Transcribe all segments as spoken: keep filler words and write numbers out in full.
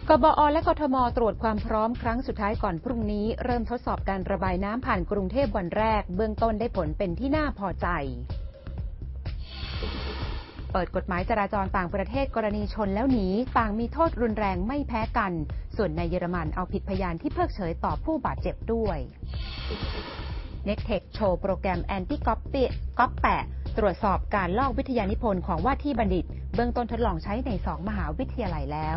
กบอ.และกทม.ตรวจความพร้อมครั้งสุดท้ายก่อนพรุ่งนี้เริ่มทดสอบการระบายน้ำผ่านกรุงเทพวันแรกเบื้องต้นได้ผลเป็นที่น่าพอใจเปิดกฎหมายจราจรต่างประเทศกรณีชนแล้วหนีต่างมีโทษรุนแรงไม่แพ้กันส่วนในเยอรมันเอาผิดพยานที่เพิกเฉยต่อผู้บาดเจ็บด้วย เน็กเทค โชว์โปรแกรมแอนตี้ก๊อปปี้ก๊อปแปะตรวจสอบการลอกวิทยานิพนธ์ของว่าที่บัณฑิตเบื้องต้นทดลองใช้ในสองมหาวิทยาลัยแล้ว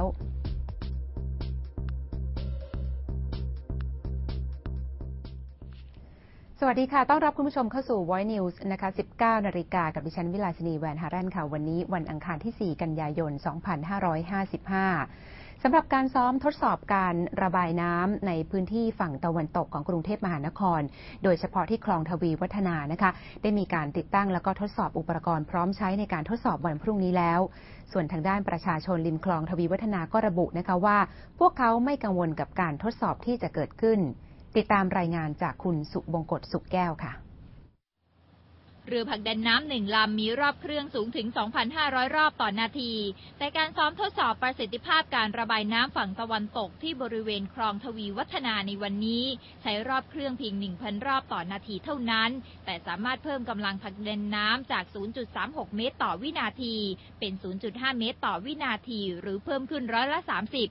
สวัสดีค่ะต้อนรับคุณผู้ชมเข้าสู่ Voice News นะคะ สิบเก้านาฬิกากับดิฉันวิลาสินีแวนหารันค่ะวันนี้วันอังคารที่สี่กันยายนสองพันห้าร้อยห้าสิบห้าสำหรับการซ้อมทดสอบการระบายน้ำในพื้นที่ฝั่งตะวันตกของกรุงเทพมหานครโดยเฉพาะที่คลองทวีวัฒนานะคะได้มีการติดตั้งแล้วก็ทดสอบอุปกรณ์พร้อมใช้ในการทดสอบวันพรุ่งนี้แล้วส่วนทางด้านประชาชนริมคลองทวีวัฒนาก็ระบุนะคะว่าพวกเขาไม่กังวลกับการทดสอบที่จะเกิดขึ้นติดตามรายงานจากคุณสุบงกตสุขแก้วค่ะเรือผลักดันน้ำหนึ่งลำมีรอบเครื่องสูงถึง สองพันห้าร้อย รอบต่อนาทีแต่การซ้อมทดสอบประสิทธิภาพการระบายน้ำฝั่งตะวันตกที่บริเวณคลองทวีวัฒนาในวันนี้ใช้รอบเครื่องเพียง หนึ่งพัน รอบต่อนาทีเท่านั้นแต่สามารถเพิ่มกำลังผลักดันน้ำจาก ศูนย์จุดสามหก เมตรต่อวินาทีเป็น ศูนย์จุดห้า เมตรต่อวินาทีหรือเพิ่มขึ้นร้อยละ สามสิบ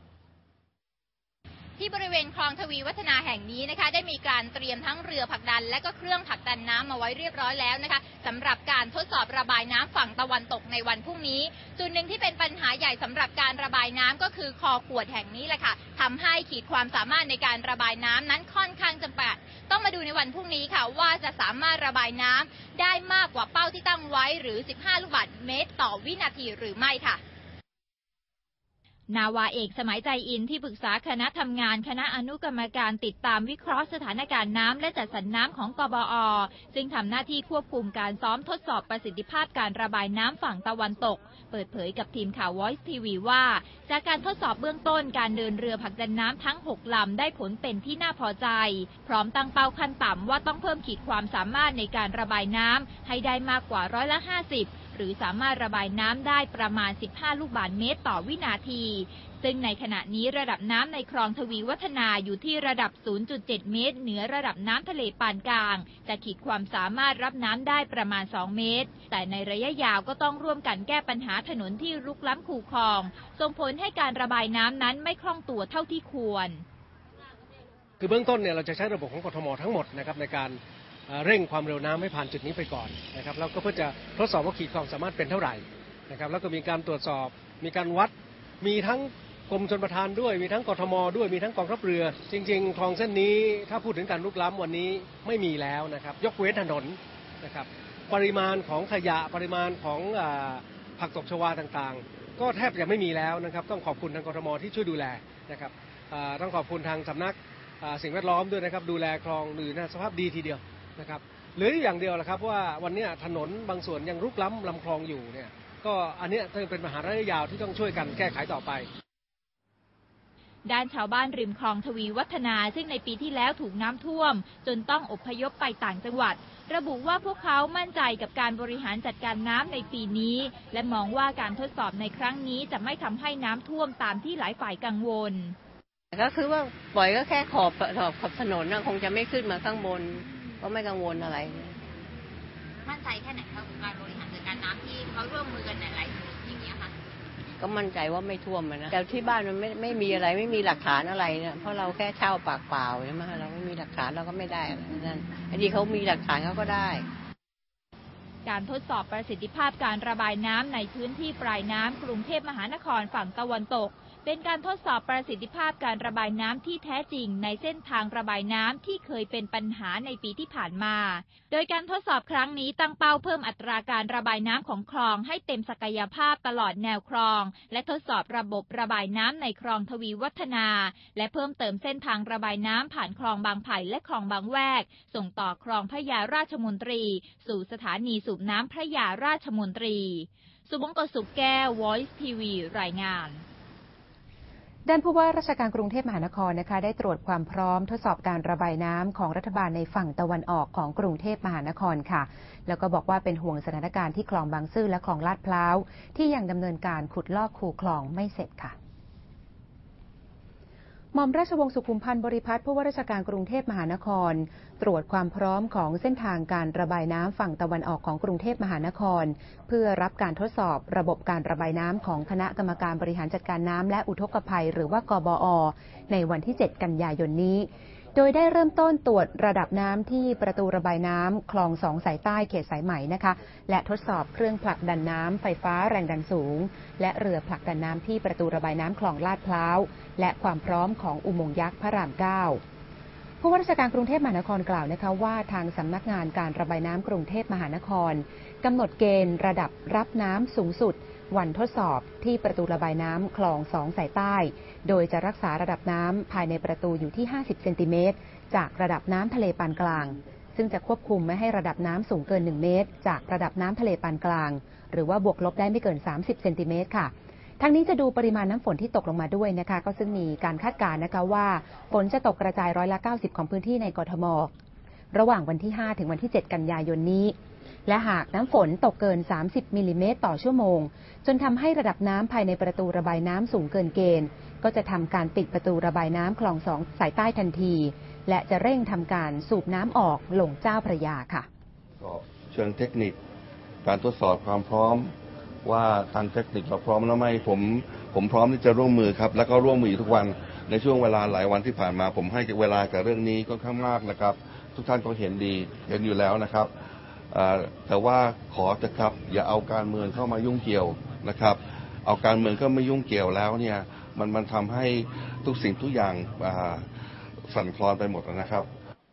ที่บริเวณคลองทวีวัฒนาแห่งนี้นะคะได้มีการเตรียมทั้งเรือผลักดันและก็เครื่องผลักดันน้ำมาไว้เรียบร้อยแล้วนะคะสำหรับการทดสอบระบายน้ำฝั่งตะวันตกในวันพรุ่งนี้จุดหนึ่งที่เป็นปัญหาใหญ่สำหรับการระบายน้ำก็คือคอขวดแห่งนี้แหละค่ะทำให้ขีดความสามารถในการระบายน้ำนั้นค่อนข้างจำกัดต้องมาดูในวันพรุ่งนี้ค่ะว่าจะสามารถระบายน้ำได้มากกว่าเป้าที่ตั้งไว้หรือสิบห้าลูกบาศก์เมตรต่อวินาทีหรือไม่ค่ะนาวาเอกสมัยใจอินที่ปรึกษาคณะทำงานคณะอนุกรรมการติดตามวิเคราะห์สถานการณ์น้ำและจัดสรรน้ำของกบอ.ซึ่งทำหน้าที่ควบคุมการซ้อมทดสอบประสิทธิภาพการระบายน้ำฝั่งตะวันตกเปิดเผยกับทีมข่าว Voice ที วี ว่าจากการทดสอบเบื้องต้นการเดินเรือผลักดันน้ำทั้งหกลำได้ผลเป็นที่น่าพอใจพร้อมตั้งเป้าขั้นต่ำว่าต้องเพิ่มขีดความสามารถในการระบายน้ำให้ได้มากกว่าร้อยละห้าสิบหรือสามารถระบายน้ำได้ประมาณสิบห้าลูกบาศก์เมตรต่อวินาทีซึ่งในขณะนี้ระดับน้ำในคลองทวีวัฒนาอยู่ที่ระดับ ศูนย์จุดเจ็ด เมตรเหนือระดับน้ำทะเลปานกลางจะขีดความสามารถรับน้ำได้ประมาณสองเมตรแต่ในระยะยาวก็ต้องร่วมกันแก้ปัญหาถนนที่รุกล้ำคูคลองส่งผลให้การระบายน้ำนั้นไม่คล่องตัวเท่าที่ควรคือเบื้องต้นเนี่ยเราจะใช้ระบบของกทม.ทั้งหมดนะครับในการเร่งความเร็วน้ำให้ผ่านจุดนี้ไปก่อนนะครับแล้วก็เพื่อจะทดสอบว่าขีดความสามารถเป็นเท่าไหร่นะครับแล้วก็มีการตรวจสอบมีการวัดมีทั้งกรมชลประทานด้วยมีทั้งกทม.ด้วยมีทั้งกองทัพเรือจริงๆคลองเส้นนี้ถ้าพูดถึงการลุกล้ำวันนี้ไม่มีแล้วนะครับยกเว้นถนนนะครับปริมาณของขยะปริมาณของผักตบชวาต่างๆก็แทบจะไม่มีแล้วนะครับต้องขอบคุณทางกทม.ที่ช่วยดูแลนะครับต้องขอบคุณทางสำนักสิ่งแวดล้อมด้วยนะครับดูแลคลองหรือสภาพดีทีเดียวนะครับเหลืออย่างเดียวแหละครับว่าวันนี้ถนนบางส่วนยังรุกล้ำลำคลองอยู่เนี่ยก็อันนี้เป็นปัญหาระยะยาวที่ต้องช่วยกันแก้ไขต่อไปด้านชาวบ้านริมคลองทวีวัฒนาซึ่งในปีที่แล้วถูกน้ำท่วมจนต้องอพยพไปต่างจังหวัดระบุว่าพวกเขามั่นใจกับการบริหารจัดการน้ำในปีนี้และมองว่าการทดสอบในครั้งนี้จะไม่ทำให้น้ำท่วมตามที่หลายฝ่ายกังวลก็คือว่าปล่อยก็แค่ขอบขอบถนนนะคงจะไม่ขึ้นมาข้างบนก็ไม่กังวลอะไรมั่นใจแค่ไหนครับกับการบริหารจัดการน้ำที่เขาร่วมมือกันหลายๆอย่างนี้ค่ะก็มั่นใจว่าไม่ท่วมนะแต่ที่บ้านมันไม่ไม่มีอะไรไม่มีหลักฐานอะไรเนี่ยเพราะเราแค่เช่าปากเปล่าใช่ไหมเราไม่มีหลักฐานเราก็ไม่ได้นั่นอันนี้เขามีหลักฐานเขาก็ได้การทดสอบประสิทธิภาพการระบายน้ำในพื้นที่ปลายน้ำกรุงเทพมหานครฝั่งตะวันตกเป็นการทดสอบประสิทธิภาพการระบายน้ำที่แท้จริงในเส้นทางระบายน้ำที่เคยเป็นปัญหาในปีที่ผ่านมาโดยการทดสอบครั้งนี้ตั้งเป้าเพิ่มอัตราการระบายน้ำของคลองให้เต็มศักยภาพตลอดแนวคลองและทดสอบระบบระบายน้ำในคลองทวีวัฒนาและเพิ่มเติมเส้นทางระบายน้ำผ่านคลองบางไผ่และคลองบางแวกส่งต่อคลองพระยาราชมนตรีสู่สถานีสูบน้ำพระยาราชมนตรีสุบงกตสุขแก้ว Voice ที วี รายงานด้านผู้ว่าราชการกรุงเทพมหานครนะคะได้ตรวจความพร้อมทดสอบการระบายน้ำของรัฐบาลในฝั่งตะวันออกของกรุงเทพมหานครค่ะแล้วก็บอกว่าเป็นห่วงสถานการณ์ที่คลองบางซื่อและคลองลาดพร้าวที่ยังดำเนินการขุดลอกคูคลองไม่เสร็จค่ะหม่อมราชวงศ์สุขุมพันธ์บริพัตรผู้ว่าราชการกรุงเทพมหานครตรวจความพร้อมของเส้นทางการระบายน้ำฝั่งตะวันออกของกรุงเทพมหานครเพื่อรับการทดสอบระบบการระบายน้ำของคณะกรรมการบริหารจัดการน้ำและอุทกภัยหรือว่ากบอ.ในวันที่เจ็ดกันยายนนี้โดยได้เริ่มต้นตรวจระดับน้ำที่ประตูระบายน้ำคลองสองสายใต้เขตสายไหมนะคะและทดสอบเครื่องผลักดันน้ำไฟฟ้าแรงดันสูงและเรือผลักดันน้ำที่ประตูระบายน้ำคลองลาดพร้าวและความพร้อมของอุโมงค์ยักษ์พระรามเก้าผู้ว่าราชการกรุงเทพมหานครกล่าวนะคะว่าทางสำนักงานการระบายน้ำกรุงเทพมหานครกำหนดเกณฑ์ระดับรับน้ำสูงสุดวันทดสอบที่ประตูระบายน้ำคลองสองสายใต้โดยจะรักษาระดับน้ำภายในประตูอยู่ที่ห้าสิบเซนติเมตรจากระดับน้ำทะเลปานกลางซึ่งจะควบคุมไม่ให้ระดับน้ำสูงเกินหนึ่งเมตรจากระดับน้ำทะเลปานกลางหรือว่าบวกลบได้ไม่เกินสามสิบเซนติเมตรค่ะทั้งนี้จะดูปริมาณน้ำฝนที่ตกลงมาด้วยนะคะก็ซึ่งมีการคาดการณ์นะคะว่าฝนจะตกกระจายร้อยละเก้าสิบของพื้นที่ในกทมระหว่างวันที่ห้าถึงวันที่เจ็ดกันยายนนี้และหากน้ำฝนตกเกินสามสิบมิลลิเมตรต่อชั่วโมงจนทำให้ระดับน้ำภายในประตูระบายน้ำสูงเกินเกณฑ์ก็จะทำการปิดประตูระบายน้ำคลองสองสายใต้ทันทีและจะเร่งทำการสูบน้ำออกลงเจ้าพระยาค่ะก็เชิงเทคนิคการทดสอบความพร้อมว่าทางเทคนิคเราพร้อมแล้วไหมผมผมพร้อมที่จะร่วมมือครับแล้วก็ร่วมมือทุกวันในช่วงเวลาหลายวันที่ผ่านมาผมให้เวลากับเรื่องนี้ก็ค่อนข้างมากนะครับทุกท่านก็เห็นดีเห็นอยู่แล้วนะครับแต่ว่าขอเถอะครับอย่าเอาการเมืองเข้ามายุ่งเกี่ยวนะครับเอาการเมืองเข้ามายุ่งเกี่ยวแล้วเนี่ยมันมันทำให้ทุกสิ่งทุกอย่างสั่นคลอนไปหมดนะครับ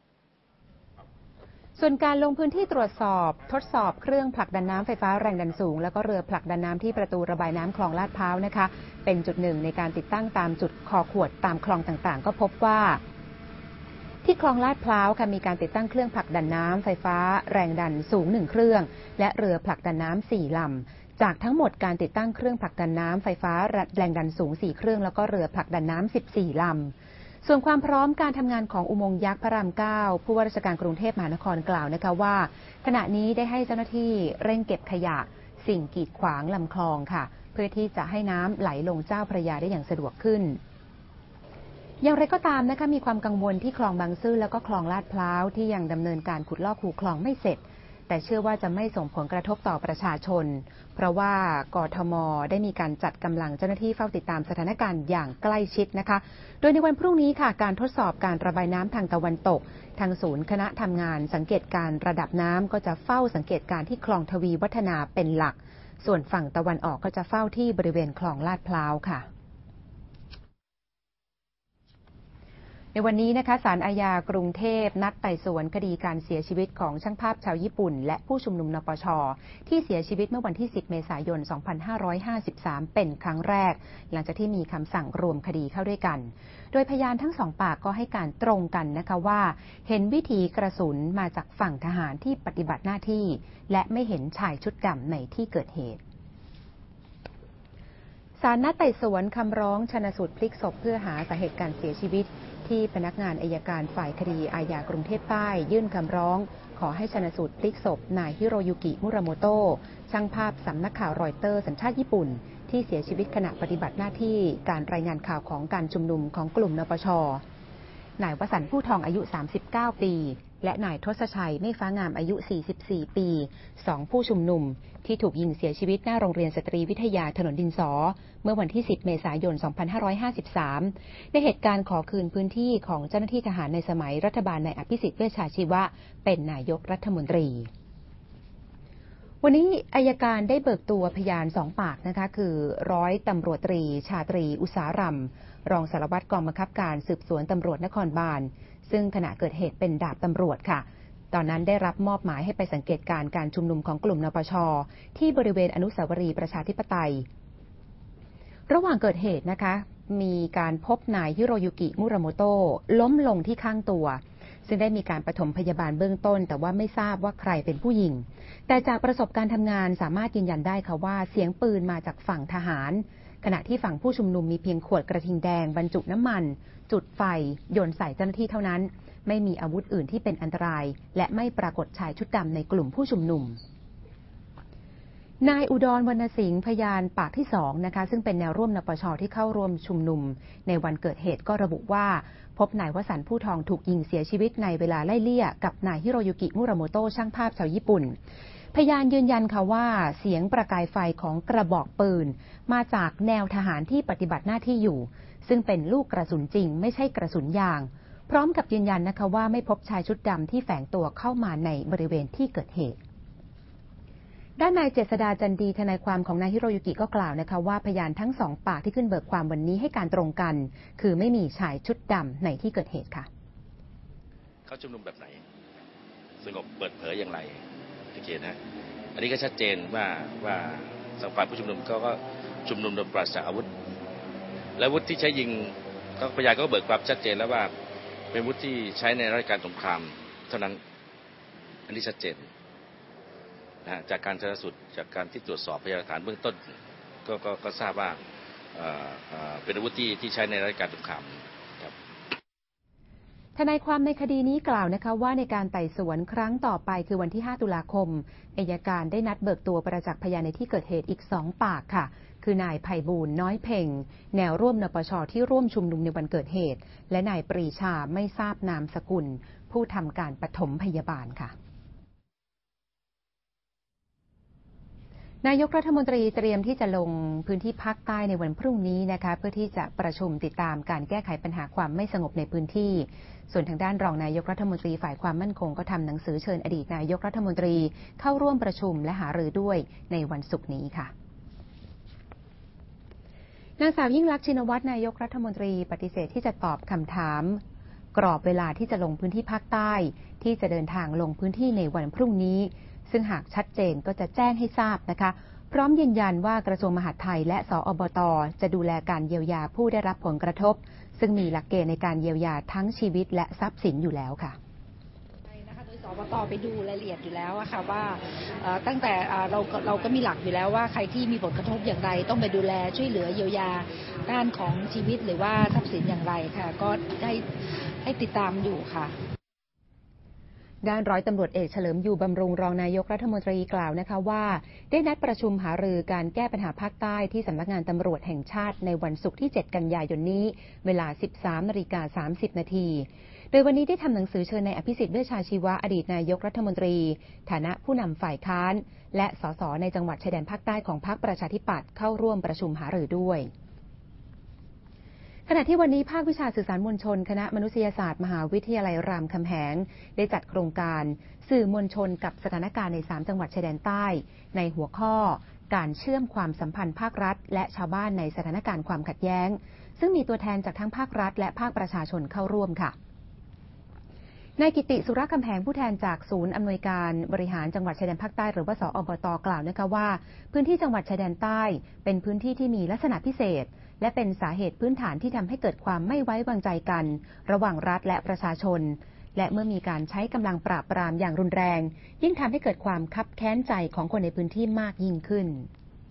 ส่วนการลงพื้นที่ตรวจสอบทดสอบเครื่องผลักดันน้ำไฟฟ้าแรงดันสูงแล้วก็เรือผลักดันน้ำที่ประตูระบายน้ำคลองลาดพร้าวนะคะเป็นจุดหนึ่งในการติดตั้งตามจุดคอขวดตามคลองต่างๆก็พบว่าที่คลองลาดพร้าวค่ะมีการติดตั้งเครื่องผลักดันน้ำไฟฟ้าแรงดันสูงหนึ่งเครื่องและเรือผลักดันน้ำสี่ลำจากทั้งหมดการติดตั้งเครื่องผลักดันน้ำไฟฟ้าแรงดันสูงสี่เครื่องแล้วก็เรือผลักดันน้ำสิบสี่ลำส่วนความพร้อมการทำงานของอุโมงค์ยักษ์พระรามเก้าผู้ว่าราชการกรุงเทพมหานครกล่าวนะคะว่าขณะนี้ได้ให้เจ้าหน้าที่เร่งเก็บขยะสิ่งกีดขวางลำคลองค่ะเพื่อที่จะให้น้ำไหลลงเจ้าพระยาได้อย่างสะดวกขึ้นอย่างไรก็ตามนะคะมีความกังวลที่คลองบางซื่อแล้วก็คลองลาดพร้าวที่ยังดำเนินการขุดลอกคูคลองไม่เสร็จแต่เชื่อว่าจะไม่ส่งผลกระทบต่อประชาชนเพราะว่ากทม.ได้มีการจัดกำลังเจ้าหน้าที่เฝ้าติดตามสถานการณ์อย่างใกล้ชิดนะคะโดยในวันพรุ่งนี้ค่ะการทดสอบการระบายน้ำทางตะวันตกทางศูนย์คณะทำงานสังเกตการระดับน้ำก็จะเฝ้าสังเกตการที่คลองทวีวัฒนาเป็นหลักส่วนฝั่งตะวันออกก็จะเฝ้าที่บริเวณคลองลาดพร้าวค่ะในวันนี้นะคะศาลอาญากรุงเทพนัดไต่สวนคดีการเสียชีวิตของช่างภาพชาวญี่ปุ่นและผู้ชุมนุมนปช.ที่เสียชีวิตเมื่อวันที่สิบเมษายนสองพันห้าร้อยห้าสิบสามเป็นครั้งแรกหลังจากที่มีคำสั่งรวมคดีเข้าด้วยกันโดยพยานทั้งสองปากก็ให้การตรงกันนะคะว่าเห็นวิถีกระสุนมาจากฝั่งทหารที่ปฏิบัติหน้าที่และไม่เห็นชายชุดดำในที่เกิดเหตุศาลนัดไต่สวนคำร้องชันสูตรพลิกศพเพื่อหาสาเหตุการเสียชีวิตที่พนักงานอัยการฝ่ายคดีอาญากรุงเทพใต้ยื่นคำร้องขอให้ชันสูตรพลิกศพนายฮิโรยุกิมุราโมโตะช่างภาพสำนักข่าวรอยเตอร์สัญชาติญี่ปุ่นที่เสียชีวิตขณะปฏิบัติหน้าที่การรายงานข่าวของการชุมนุมของกลุ่มนปช.นายวสันต์ผู้ทองอายุสามสิบเก้าปีและนายทศชัยเมฆฟ้างามอายุสี่สิบสี่ปีสองผู้ชุมนุมที่ถูกยิงเสียชีวิตหน้าโรงเรียนสตรีวิทยาถนนดินสอเมื่อวันที่สิบเมษายนสองพันห้าร้อยห้าสิบสามในเหตุการณ์ขอคืนพื้นที่ของเจ้าหน้าที่ทหารในสมัยรัฐบาลนายอภิสิทธิ์เวชชาชีวะเป็นนายกรัฐมนตรีวันนี้อัยการได้เบิกตัวพยานสองปากนะคะคือร้อยตำรวจตรีชาตรีอุสารำรองสารวัตรกองบังคับการสืบสวนตำรวจนครบาลซึ่งขณะเกิดเหตุเป็นดาบตำรวจค่ะตอนนั้นได้รับมอบหมายให้ไปสังเกตการณ์การชุมนุมของกลุ่มนปช.ที่บริเวณอนุสาวรีย์ประชาธิปไตยระหว่างเกิดเหตุนะคะมีการพบนายฮิโรยุกิมุราโมโตะล้มลงที่ข้างตัวซึ่งได้มีการปฐมพยาบาลเบื้องต้นแต่ว่าไม่ทราบว่าใครเป็นผู้ยิงแต่จากประสบการณ์ทำงานสามารถยืนยันได้ค่ะว่าเสียงปืนมาจากฝั่งทหารขณะที่ฝั่งผู้ชุมนุมมีเพียงขวดกระทิงแดงบรรจุน้ำมันจุดไฟโยนใส่เจ้าหน้าที่เท่านั้นไม่มีอาวุธอื่นที่เป็นอันตรายและไม่ปรากฏชายชุดดำในกลุ่มผู้ชุมนุมนายอุดรวรรณสิงห์พยานปากที่สองนะคะซึ่งเป็นแนวร่วมนปช.ที่เข้าร่วมชุมนุมในวันเกิดเหตุก็ระบุว่าพบนายวสันต์ผู้ทองถูกยิงเสียชีวิตในเวลาไล่เลี่ยกับนายฮิโรยุกิมุราโมโตะช่างภาพชาวญี่ปุ่นพยานยืนยันค่ะว่าเสียงประกายไฟของกระบอกปืนมาจากแนวทหารที่ปฏิบัติหน้าที่อยู่ซึ่งเป็นลูกกระสุนจริงไม่ใช่กระสุนยางพร้อมกับยืนยันนะคะว่าไม่พบชายชุดดำที่แฝงตัวเข้ามาในบริเวณที่เกิดเหตุด้านนายเจษฎาจันดีทนายความของนายฮิโรยุกิก็กล่าวนะคะว่าพยานทั้งสองปากที่ขึ้นเบิกความวันนี้ให้การตรงกันคือไม่มีชายชุดดำในที่เกิดเหตุค่ะเขาชุมนุมแบบไหนสงบเปิดเผยอย่างไรโอเคนะอันนี้ก็ชัดเจนว่าว่าสังฝ่ายผู้ชุมนุมก็ก็ชุมนุมโดยปราศจากอาวุธและอาวุธที่ใช้ยิงก็พยานก็เบิกความชัดเจนแล้วว่าเป็นอาวุธที่ใช้ในราชการสงครามเท่านั้นอันนี้ชัดเจนนะจากการชันสูตรจากการที่ตรวจสอบพยานหลักฐานเบื้องต้นก็ก็ก็ทราบว่าเป็นอาวุธที่ที่ใช้ในราชการสงครามครับทนายความในคดีนี้กล่าวนะคะว่าในการไต่สวนครั้งต่อไปคือวันที่ห้าตุลาคมอัยการได้นัดเบิกตัวประจักษ์พยานในที่เกิดเหตุอีกสองปากค่ะคือนายไพบูลย์น้อยเพ่งแนวร่วมนปช.ที่ร่วมชุมนุมในวันเกิดเหตุและนายปรีชาไม่ทราบนามสกุลผู้ทำการปฐมพยาบาลค่ะนายกรัฐมนตรีเตรียมที่จะลงพื้นที่ภาคใต้ในวันพรุ่งนี้นะคะเพื่อที่จะประชุมติดตามการแก้ไขปัญหาความไม่สงบในพื้นที่ส่วนทางด้านรองนายกรัฐมนตรีฝ่ายความมั่นคงก็ทำหนังสือเชิญอดีตนายกรัฐมนตรีเข้าร่วมประชุมและหารือด้วยในวันศุกร์นี้ค่ะนางสาวยิ่งลักษณ์ชินวัตรนายกรัฐมนตรีปฏิเสธที่จะตอบคำถามกรอบเวลาที่จะลงพื้นที่ภาคใต้ที่จะเดินทางลงพื้นที่ในวันพรุ่งนี้ซึ่งหากชัดเจนก็จะแจ้งให้ทราบนะคะพร้อมยืนยันว่ากระทรวงมหาดไทยและสอบต.จะดูแลการเยียวยาผู้ได้รับผลกระทบซึ่งมีหลักเกณฑ์ในการเยียวยาทั้งชีวิตและทรัพย์สินอยู่แล้วค่ะนะคะโดยสอบต.ไปดูรายละเอียดอยู่แล้วอะค่ะว่าตั้งแต่เราเราก็มีหลักอยู่แล้วว่าใครที่มีผลกระทบอย่างไรต้องไปดูแลช่วยเหลือเยียวยาด้านของชีวิตหรือว่าทรัพย์สินอย่างไรค่ะก็ให้ให้ติดตามอยู่ค่ะด้านร้อยตำรวจเอกเฉลิมอยู่บำรุงรองนายกรัฐมนตรีกล่าวนะคะว่าได้นัดประชุมหารือการแก้ปัญหาภาคใต้ที่สำนักงานตำรวจแห่งชาติในวันศุกร์ที่เจ็ดกันยายนนี้เวลา สิบสามนาฬิกาสามสิบนาทีโดยวันนี้ได้ทำหนังสือเชิญนายอภิสิทธิ์เวชชาชีวะอดีตนายกรัฐมนตรีฐานะผู้นำฝ่ายค้านและสสในจังหวัดชายแดนภาคใต้ของพรรคประชาธิปัตย์เข้าร่วมประชุมหารือด้วยขณะที่วันนี้ภาควิชาสื่อสารมวลชนคณะมนุษยศาสตร์มหาวิทยาลัยรามคำแหงได้จัดโครงการสื่อมวลชนกับสถานการณ์ในสามจังหวัดชายแดนใต้ในหัวข้อการเชื่อมความสัมพันธ์ภาครัฐและชาวบ้านในสถานการณ์ความขัดแย้งซึ่งมีตัวแทนจากทั้งภาครัฐและภาคประชาชนเข้าร่วมค่ะนายกิติสุรคำแหงผู้แทนจากศูนย์อำนวยการบริหารจังหวัดชายแดนภาคใต้หรือว่าสอบต.กล่าวนะคะว่าพื้นที่จังหวัดชายแดนใต้เป็นพื้นที่ที่มีลักษณะพิเศษและเป็นสาเหตุพื้นฐานที่ทำให้เกิดความไม่ไว้วางใจกันระหว่างรัฐและประชาชนและเมื่อมีการใช้กำลังปราบปรามอย่างรุนแรงยิ่งทำให้เกิดความคับแค้นใจของคนในพื้นที่มากยิ่งขึ้น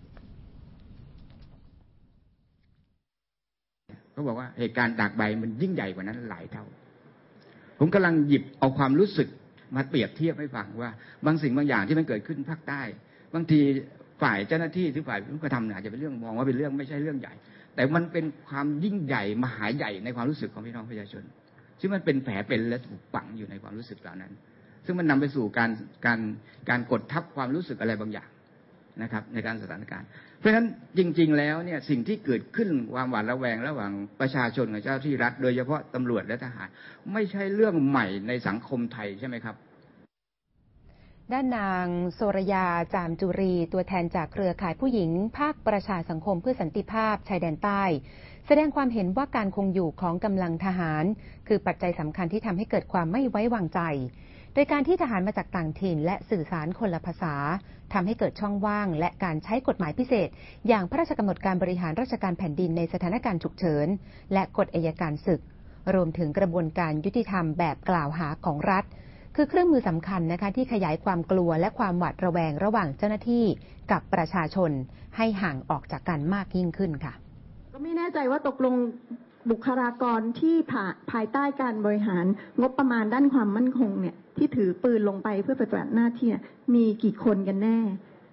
เขาบอกว่าเหตุการณ์ตากใบมันยิ่งใหญ่กว่านั้นหลายเท่าผมกำลังหยิบเอาความรู้สึกมาเปรียบเทียบให้ฟังว่าบางสิ่งบางอย่างที่มันเกิดขึ้นภาคใต้บางทีฝ่ายเจ้าหน้าที่หรือฝ่ายผู้กระทำอาจจะเป็นเรื่องมองว่าเป็นเรื่องไม่ใช่เรื่องใหญ่แต่มันเป็นความยิ่งใหญ่มหาใหญ่ในความรู้สึกของพี่น้องประชาชนซึ่งมันเป็นแผลเป็นและถูกฝังอยู่ในความรู้สึกเหล่านั้นซึ่งมันนำไปสู่การการการกดทับความรู้สึกอะไรบางอย่างนะครับในการสถานการณ์เพราะฉะนั้นจริงๆแล้วเนี่ยสิ่งที่เกิดขึ้นความหวาดระแวงระหว่างประชาชนกับเจ้าหน้าที่รัฐโดยเฉพาะตำรวจและทหารไม่ใช่เรื่องใหม่ในสังคมไทยใช่ไหมครับด้านนางโสรยาจามจุรีตัวแทนจากเครือข่ายผู้หญิงภาคประชาสังคมเพื่อสันติภาพชายแดนใต้แสดงความเห็นว่าการคงอยู่ของกำลังทหารคือปัจจัยสำคัญที่ทำให้เกิดความไม่ไว้วางใจโดยการที่ทหารมาจากต่างถิ่นและสื่อสารคนละภาษาทำให้เกิดช่องว่างและการใช้กฎหมายพิเศษอย่างพระราชกำหนดการบริหารราชการแผ่นดินในสถานการณ์ฉุกเฉินและกฎอัยการศึกรวมถึงกระบวนการยุติธรรมแบบกล่าวหาของรัฐคือเครื่องมือสำคัญนะคะที่ขยายความกลัวและความหวาดระแวงระหว่างเจ้าหน้าที่กับประชาชนให้ห่างออกจากกันมากยิ่งขึ้นค่ะก็ไม่แน่ใจว่าตกลงบุคลากรที่ภายใต้การบริหารงบประมาณด้านความมั่นคงเนี่ยที่ถือปืนลงไปเพื่อปฏิบัติหน้าที่มีกี่คนกันแน่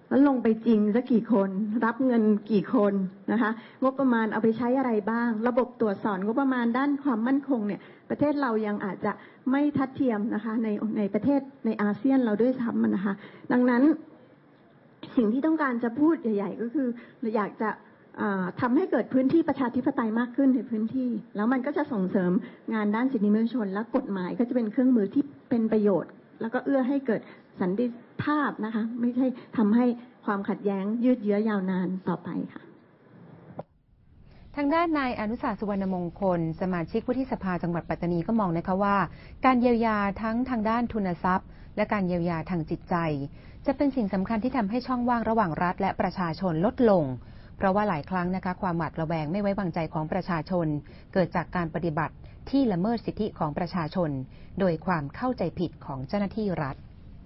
แล้วลงไปจริงสักกี่คนรับเงินกี่คนนะคะงบประมาณเอาไปใช้อะไรบ้างระบบตรวจสอบงบประมาณด้านความมั่นคงเนี่ยประเทศเรายังอาจจะไม่ทัดเทียมนะคะในในประเทศในอาเซียนเราด้วยซ้ำนะคะดังนั้นสิ่งที่ต้องการจะพูดใหญ่ๆก็คือเราอยากจะทำให้เกิดพื้นที่ประชาธิปไตยมากขึ้นในพื้นที่แล้วมันก็จะส่งเสริมงานด้านสิทธิมนุษยชนและกฎหมายก็จะเป็นเครื่องมือที่เป็นประโยชน์แล้วก็เอื้อให้เกิดสันติภาพนะคะไม่ใช่ทำให้ความขัดแย้งยืดเยื้อยาวนานต่อไปค่ะทางด้านนายอนุสาสสุวรรณมงคลสมาชิกวุฒิสภาจังหวัดปัตตานีก็มองนะคะว่าการเยียวยาทั้งทางด้านทุนทรัพย์และการเยียวยาทางจิตใจจะเป็นสิ่งสำคัญที่ทำให้ช่องว่างระหว่างรัฐและประชาชนลดลงเพราะว่าหลายครั้งนะคะความหวาดระแวงไม่ไว้วางใจของประชาชนเกิดจากการปฏิบัติที่ละเมิดสิทธิของประชาชนโดยความเข้าใจผิดของเจ้าหน้าที่รัฐ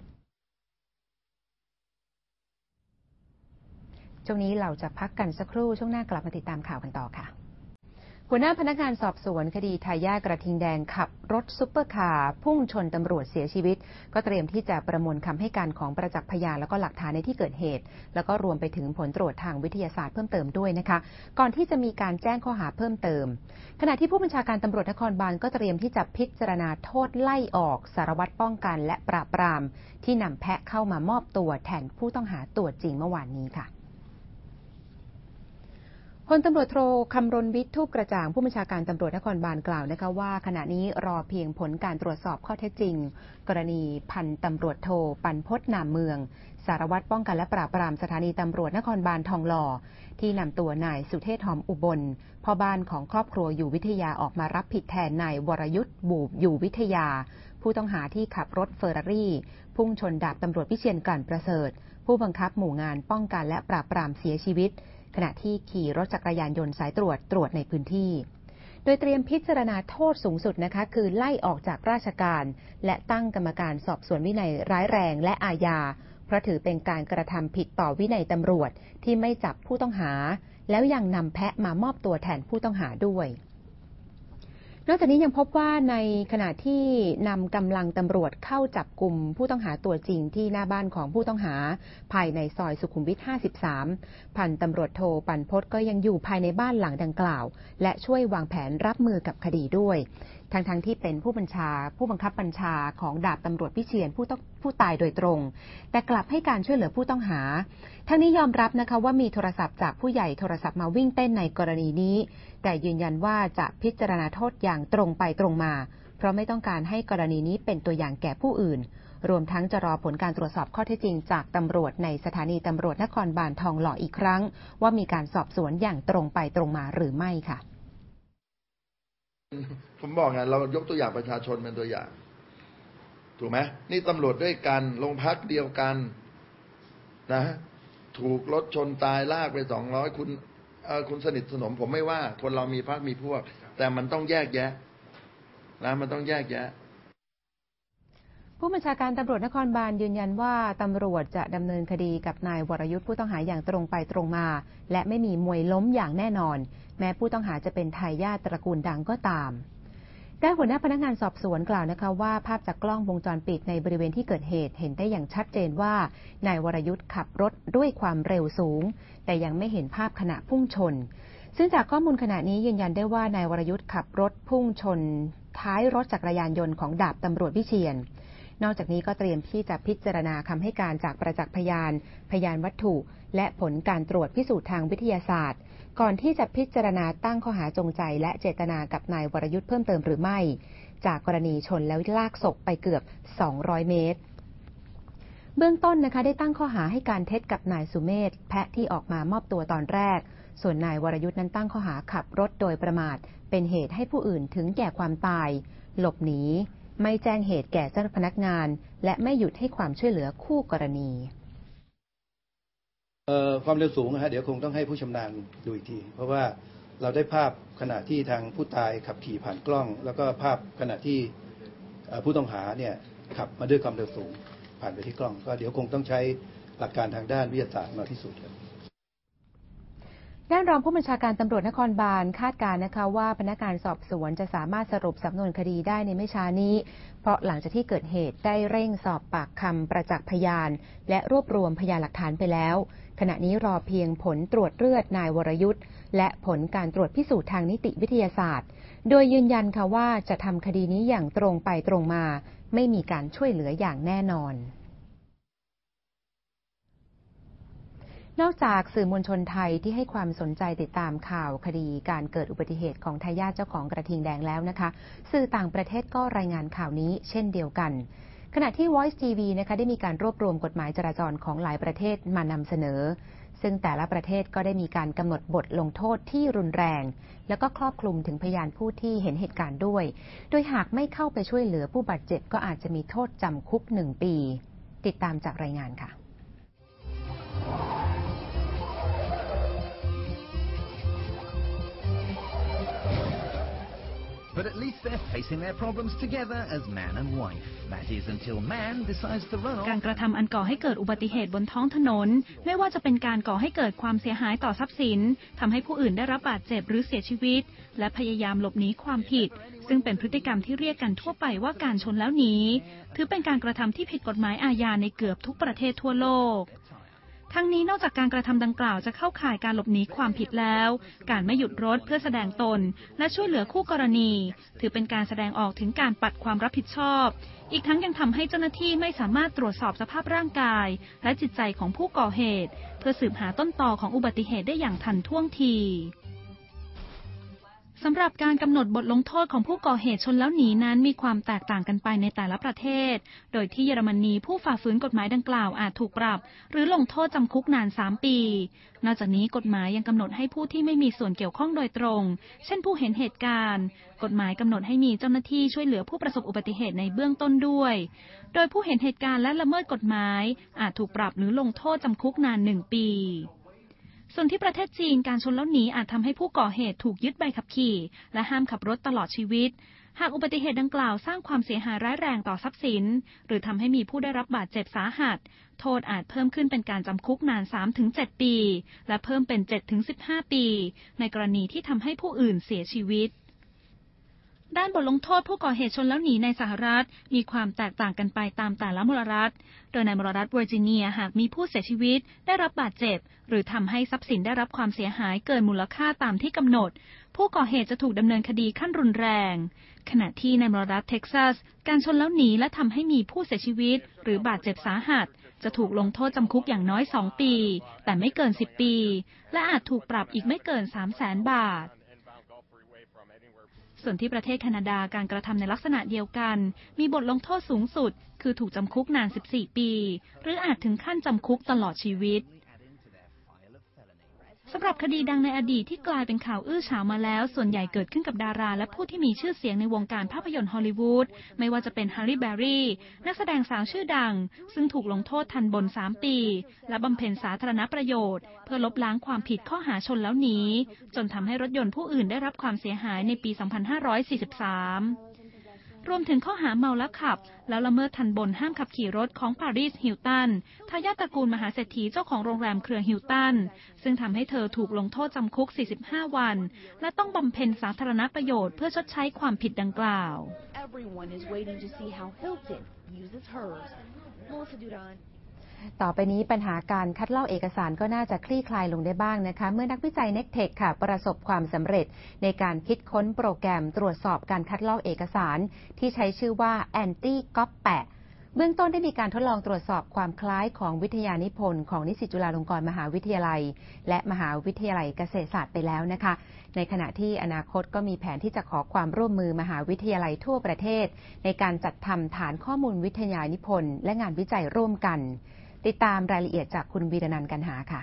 ช่วงนี้เราจะพักกันสักครู่ช่วงหน้ากลับมาติดตามข่าวกันต่อค่ะหัวหน้าพนักงานสอบสวนคดีทายาทกระทิงแดงขับรถซุปเปอร์คาร์พุ่งชนตำรวจเสียชีวิตก็เตรียมที่จะประมวลคำให้การของประจักษ์พยานแล้วก็หลักฐานในที่เกิดเหตุแล้วก็รวมไปถึงผลตรวจทางวิทยาศาสตร์เพิ่มเติมด้วยนะคะก่อนที่จะมีการแจ้งข้อหาเพิ่มเติมขณะที่ผู้บัญชาการตำรวจนครบาลก็เตรียมที่จะพิจารณาโทษไล่ออกสารวัตรป้องกันและปราบปรามที่นำแพะเข้ามามอบตัวแทนผู้ต้องหาตัวจริงเมื่อวานนี้ค่ะพลตำรวจโทคำรณวิทย์ทูปกระจ่างผู้บัญชาการตำรวจนครบาลกล่าวนะคะว่าขณะนี้รอเพียงผลการตรวจสอบข้อเท็จจริงกรณีพันตำรวจโทปันพจน์นามเมืองสารวัตรป้องกันและปราบปรามสถานีตำรวจนครบาลทองหล่อที่นำตัวนายสุเทพหอมอุบลพ่อบ้านของครอบครัวอยู่วิทยาออกมารับผิดแทนนายวรยุทธ์บูบอยู่วิทยาผู้ต้องหาที่ขับรถเฟอร์รารี่พุ่งชนดาบตำรวจวิเชียรกลั่นประเสริฐผู้บังคับหมู่งานป้องกันและปราบปรามเสียชีวิตขณะที่ขี่รถจักรยานยนต์สายตรวจตรวจในพื้นที่โดยเตรียมพิจารณาโทษสูงสุดนะคะคือไล่ออกจากราชการและตั้งกรรมการสอบสวนวินัยร้ายแรงและอาญาเพราะถือเป็นการกระทำผิดต่อวินัยตำรวจที่ไม่จับผู้ต้องหาแล้วยังนำแพะมามอบตัวแทนผู้ต้องหาด้วยนอกจากนี้ยังพบว่าในขณะที่นำกำลังตำรวจเข้าจับกลุ่มผู้ต้องหาตัวจริงที่หน้าบ้านของผู้ต้องหาภายในซอยสุขุมวิทห้าสิบสามพันตำรวจโทปันพจน์ก็ยังอยู่ภายในบ้านหลังดังกล่าวและช่วยวางแผนรับมือกับคดีด้วยทั้งๆ ท, ที่เป็นผู้บัญชาผู้บังคับบัญชาของดาบตำรวจวิเชียรผู้ผู้ตายโดยตรงแต่กลับให้การช่วยเหลือผู้ต้องหาทั้งนี้ยอมรับนะคะว่ามีโทรศัพท์จากผู้ใหญ่โทรศัพท์มาวิ่งเต้นในกรณีนี้แต่ยืนยันว่าจะพิจารณาโทษอย่างตรงไปตรงมาเพราะไม่ต้องการให้กรณีนี้เป็นตัวอย่างแก่ผู้อื่นรวมทั้งจะรอผลการตรวจสอบข้อเท็จจริงจากตำรวจในสถานีตำรวจนครบาลทองหล่ออีกครั้งว่ามีการสอบสวนอย่างตรงไปตรงมาหรือไม่ค่ะผมบอกไงเรายกตัวอย่างประชาชนเป็นตัวอย่างถูกไหมนี่ตำรวจด้วยกันโรงพักเดียวกันนะถูกรถชนตายลากไปสองร้อยคุณเออคุณสนิทสนมผมไม่ว่าคนเรามีพรรคมีพวกแต่มันต้องแยกแยะนะมันต้องแยกแยะผู้บัญชาการตำรวจนครบาลยืนยันว่าตำรวจจะดำเนินคดีกับนายวรยุทธ์ผู้ต้องหาอย่างตรงไปตรงมาและไม่มีมวยล้มอย่างแน่นอนแม้ผู้ต้องหาจะเป็นทายาทตระกูลดังก็ตามด้านหัวหน้าพนักงานสอบสวนกล่าวนะคะว่าภาพจากกล้องวงจรปิดในบริเวณที่เกิดเหตุเห็นได้อย่างชัดเจนว่านายวรยุทธ์ขับรถด้วยความเร็วสูงแต่ยังไม่เห็นภาพขณะพุ่งชนซึ่งจากข้อมูลขณะนี้ยืนยันได้ว่านายวรยุทธ์ขับรถพุ่งชนท้ายรถจักรยานยนต์ของดาบตำรวจวิเชียรนอกจากนี้ก็เตรียมที่จะพิจารณาคำให้การจากประจักษ์พยานพยานวัตถุและผลการตรวจพิสูจน์ทางวิทยาศาสตร์ก่อนที่จะพิจารณาตั้งข้อหาจงใจและเจตนากับนายวรยุทธ์เพิ่มเติมหรือไม่จากกรณีชนแล้วลากศพไปเกือบสองร้อยเมตรเบื้องต้นนะคะได้ตั้งข้อหาให้การเท็จกับนายสุเมธแพะที่ออกมามอบตัวตอนแรกส่วนนายวรยุทธ์นั้นตั้งข้อหาขับรถโดยประมาทเป็นเหตุให้ผู้อื่นถึงแก่ความตายหลบหนีไม่แจ้งเหตุแก่เจ้าพนักงานและไม่หยุดให้ความช่วยเหลือคู่กรณีความเร็วสูงนะฮะเดี๋ยวคงต้องให้ผู้ชำนาญดูอีกทีเพราะว่าเราได้ภาพขณะที่ทางผู้ตายขับขี่ผ่านกล้องแล้วก็ภาพขณะที่ผู้ต้องหาเนี่ยขับมาด้วยความเร็วสูงผ่านไปที่กล้องก็เดี๋ยวคงต้องใช้หลักการทางด้านวิทยาศาสตร์มาพิสูจน์กันด้านรองผู้บัญชาการตำรวจนครบาลคาดการณ์นะคะว่าพนักงานสอบสวนจะสามารถสรุปสำนวนคดีได้ในไม่ช้านี้เพราะหลังจากที่เกิดเหตุได้เร่งสอบปากคำประจักษ์พยานและรวบรวมพยานหลักฐานไปแล้วขณะนี้รอเพียงผลตรวจเลือดนายวรยุทธ์และผลการตรวจพิสูจน์ทางนิติวิทยาศาสตร์โดยยืนยันค่ะว่าจะทำคดีนี้อย่างตรงไปตรงมาไม่มีการช่วยเหลืออย่างแน่นอนนอกจากสื่อมวลชนไทยที่ให้ความสนใจติดตามข่าวคดีการเกิดอุบัติเหตุของทายาทเจ้าของกระทิงแดงแล้วนะคะสื่อต่างประเทศก็รายงานข่าวนี้เช่นเดียวกันขณะที่ Voice ที วี นะคะได้มีการรวบรวมกฎหมายจราจรของหลายประเทศมานำเสนอซึ่งแต่ละประเทศก็ได้มีการกำหนดบทลงโทษที่รุนแรงแล้วก็ครอบคลุมถึงพยานผู้ที่เห็นเหตุการณ์ด้วยโดยหากไม่เข้าไปช่วยเหลือผู้บาดเจ็บก็อาจจะมีโทษจำคุกหนึ่งปีติดตามจากรายงานค่ะ But at least they're facing their problems together as man and wife. That is until man decides to run off. การกระทำอันก่อให้เกิดอุบัติเหตุบนท้องถนนไม่ว่าจะเป็นการก่อให้เกิดความเสียหายต่อทรัพย์สินทำให้ผู้อื่นได้รับบาดเจ็บหรือเสียชีวิตและพยายามหลบหนีความผิดซึ่งเป็นพฤติกรรมที่เรียกกันทั่วไปว่าการชนแล้วหนีถือเป็นการกระทำที่ผิดกฎหมายอาญาในเกือบทุกประเทศทั่วโลกทั้งนี้นอกจากการกระทำดังกล่าวจะเข้าข่ายการหลบหนีความผิดแล้วการไม่หยุดรถเพื่อแสดงตนและช่วยเหลือคู่กรณีถือเป็นการแสดงออกถึงการปัดความรับผิดชอบอีกทั้งยังทำให้เจ้าหน้าที่ไม่สามารถตรวจสอบสภาพร่างกายและจิตใจของผู้ก่อเหตุเพื่อสืบหาต้นตอของอุบัติเหตุได้อย่างทันท่วงทีสำหรับการกำหนดบทลงโทษของผู้ก่อเหตุชนแล้วหนีนั้นมีความแตกต่างกันไปในแต่ละประเทศโดยที่เยอรมนีผู้ฝ่าฝืนกฎหมายดังกล่าวอาจถูกปรับหรือลงโทษจำคุกนานสามปีนอกจากนี้กฎหมายยังกำหนดให้ผู้ที่ไม่มีส่วนเกี่ยวข้องโดยตรงเช่นผู้เห็นเหตุการณ์กฎหมายกำหนดให้มีเจ้าหน้าที่ช่วยเหลือผู้ประสบอุบัติเหตุในเบื้องต้นด้วยโดยผู้เห็นเหตุการณ์และละเมิดกฎหมายอาจถูกปรับหรือลงโทษจำคุกนานหนึ่งปีส่วนที่ประเทศจีนการชนแล้วหนีอาจทำให้ผู้ก่อเหตุถูกยึดใบขับขี่และห้ามขับรถตลอดชีวิตหากอุบัติเหตุดังกล่าวสร้างความเสียหายร้ายแรงต่อทรัพย์สินหรือทำให้มีผู้ได้รับบาดเจ็บสาหัสโทษอาจเพิ่มขึ้นเป็นการจำคุกนาน สามถึงเจ็ด ปีและเพิ่มเป็น เจ็ดถึงสิบห้า ปีในกรณีที่ทำให้ผู้อื่นเสียชีวิตด้านบทลงโทษผู้ก่อเหตุชนแล้วหนีในสหรัฐมีความแตกต่างกันไปตามแต่ละมลรัฐโดยในมลรัฐเวอร์จิเนียหากมีผู้เสียชีวิตได้รับบาดเจ็บหรือทำให้ทรัพย์สินได้รับความเสียหายเกินมูลค่าตามที่กำหนดผู้ก่อเหตุจะถูกดำเนินคดีขั้นรุนแรงขณะที่ในมลรัฐเท็กซัสการชนแล้วหนีและทำให้มีผู้เสียชีวิตหรือบาดเจ็บสาหัสจะถูกลงโทษจำคุกอย่างน้อยสองปีแต่ไม่เกินสิบปีและอาจถูกปรับอีกไม่เกิน สามแสน บาทส่วนที่ประเทศแคนาดาการกระทำในลักษณะเดียวกันมีบทลงโทษสูงสุดคือถูกจำคุกนานสิบสี่ปีหรืออาจถึงขั้นจำคุกตลอดชีวิตสำหรับคดีดังในอดีตที่กลายเป็นข่าวอื้อฉาวมาแล้วส่วนใหญ่เกิดขึ้นกับดาราและผู้ที่มีชื่อเสียงในวงการภาพยนตร์ฮอลลีวูดไม่ว่าจะเป็นฮาร์รี่ แบร์รี่นักแสดงสาวชื่อดังซึ่งถูกลงโทษทันบนสามปีและบำเพ็ญสาธารณประโยชน์เพื่อลบล้างความผิดข้อหาชนแล้วหนีจนทำให้รถยนต์ผู้อื่นได้รับความเสียหายในปี สองพันห้าร้อยสี่สิบสามรวมถึงข้อหาเมาแล้วขับแล้วละเมิดทันบนห้ามขับขี่รถของปาริส ฮิลตันทายาทตระกูลมหาเศรษฐีเจ้าของโรงแรมเครือฮิลตันซึ่งทำให้เธอถูกลงโทษจำคุกสี่สิบห้าวันและต้องบำเพ็ญสาธารณประโยชน์เพื่อชดใช้ความผิดดังกล่าวต่อไปนี้ปัญหาการคัดลอกเอกสารก็น่าจะคลี่คลายลงได้บ้างนะคะเมื่อนักวิจัย เน็กเทค ค่ะประสบความสำเร็จในการคิดค้นโปรแกรมตรวจสอบการคัดลอกเอกสารที่ใช้ชื่อว่า แอนตี้ ก๊อปแปะ เบื้องต้นได้มีการทดลองตรวจสอบความคล้ายของวิทยานิพนธ์ของนิสิตจุฬาลงกรณ์มหาวิทยาลัยและมหาวิทยาลัยเกษตรศาสตร์ไปแล้วนะคะในขณะที่อนาคตก็มีแผนที่จะขอความร่วมมือมหาวิทยาลัยทั่วประเทศในการจัดทำฐานข้อมูลวิทยานิพนธ์และงานวิจัยร่วมกันติดตามรายละเอียดจากคุณวีรนันท์ กันหาค่ะ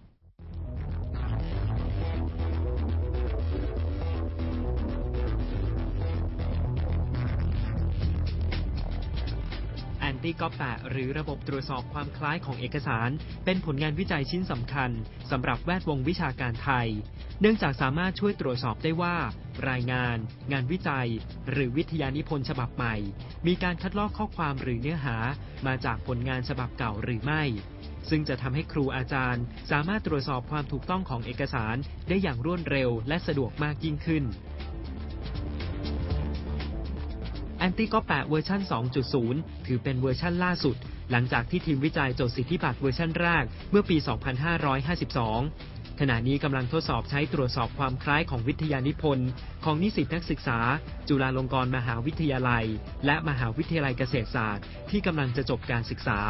แอนตี้ก๊อปแปะหรือระบบตรวจสอบความคล้ายของเอกสารเป็นผลงานวิจัยชิ้นสำคัญสำหรับแวดวงวิชาการไทยเนื่องจากสามารถช่วยตรวจสอบได้ว่ารายงานงานวิจัยหรือวิทยานิพนธ์ฉบับใหม่มีการคัดลอกข้อความหรือเนื้อหามาจากผลงานฉบับเก่าหรือไม่ซึ่งจะทำให้ครูอาจารย์สามารถตรวจสอบความถูกต้องของเอกสารได้อย่างรวดเร็วและสะดวกมากยิ่งขึ้น แอนตี้ก๊อปแปะเวอร์ชัน สองจุดศูนย์ ถือเป็นเวอร์ชันล่าสุดหลังจากที่ทีมวิจัยจดสิทธิบัตรเวอร์ชันแรกเมื่อปี สองพันห้าร้อยห้าสิบสอง ขณะนี้กำลังทดสอบใช้ตรวจสอบความคล้ายของวิทยานิพนธ์ของนิสิตนักศึกษาจุฬาลงกรณ์มหาวิทยาลัยและมหาวิทยาลัยเกษตรศาสตร์ที่กำลังจะจบการศึกษา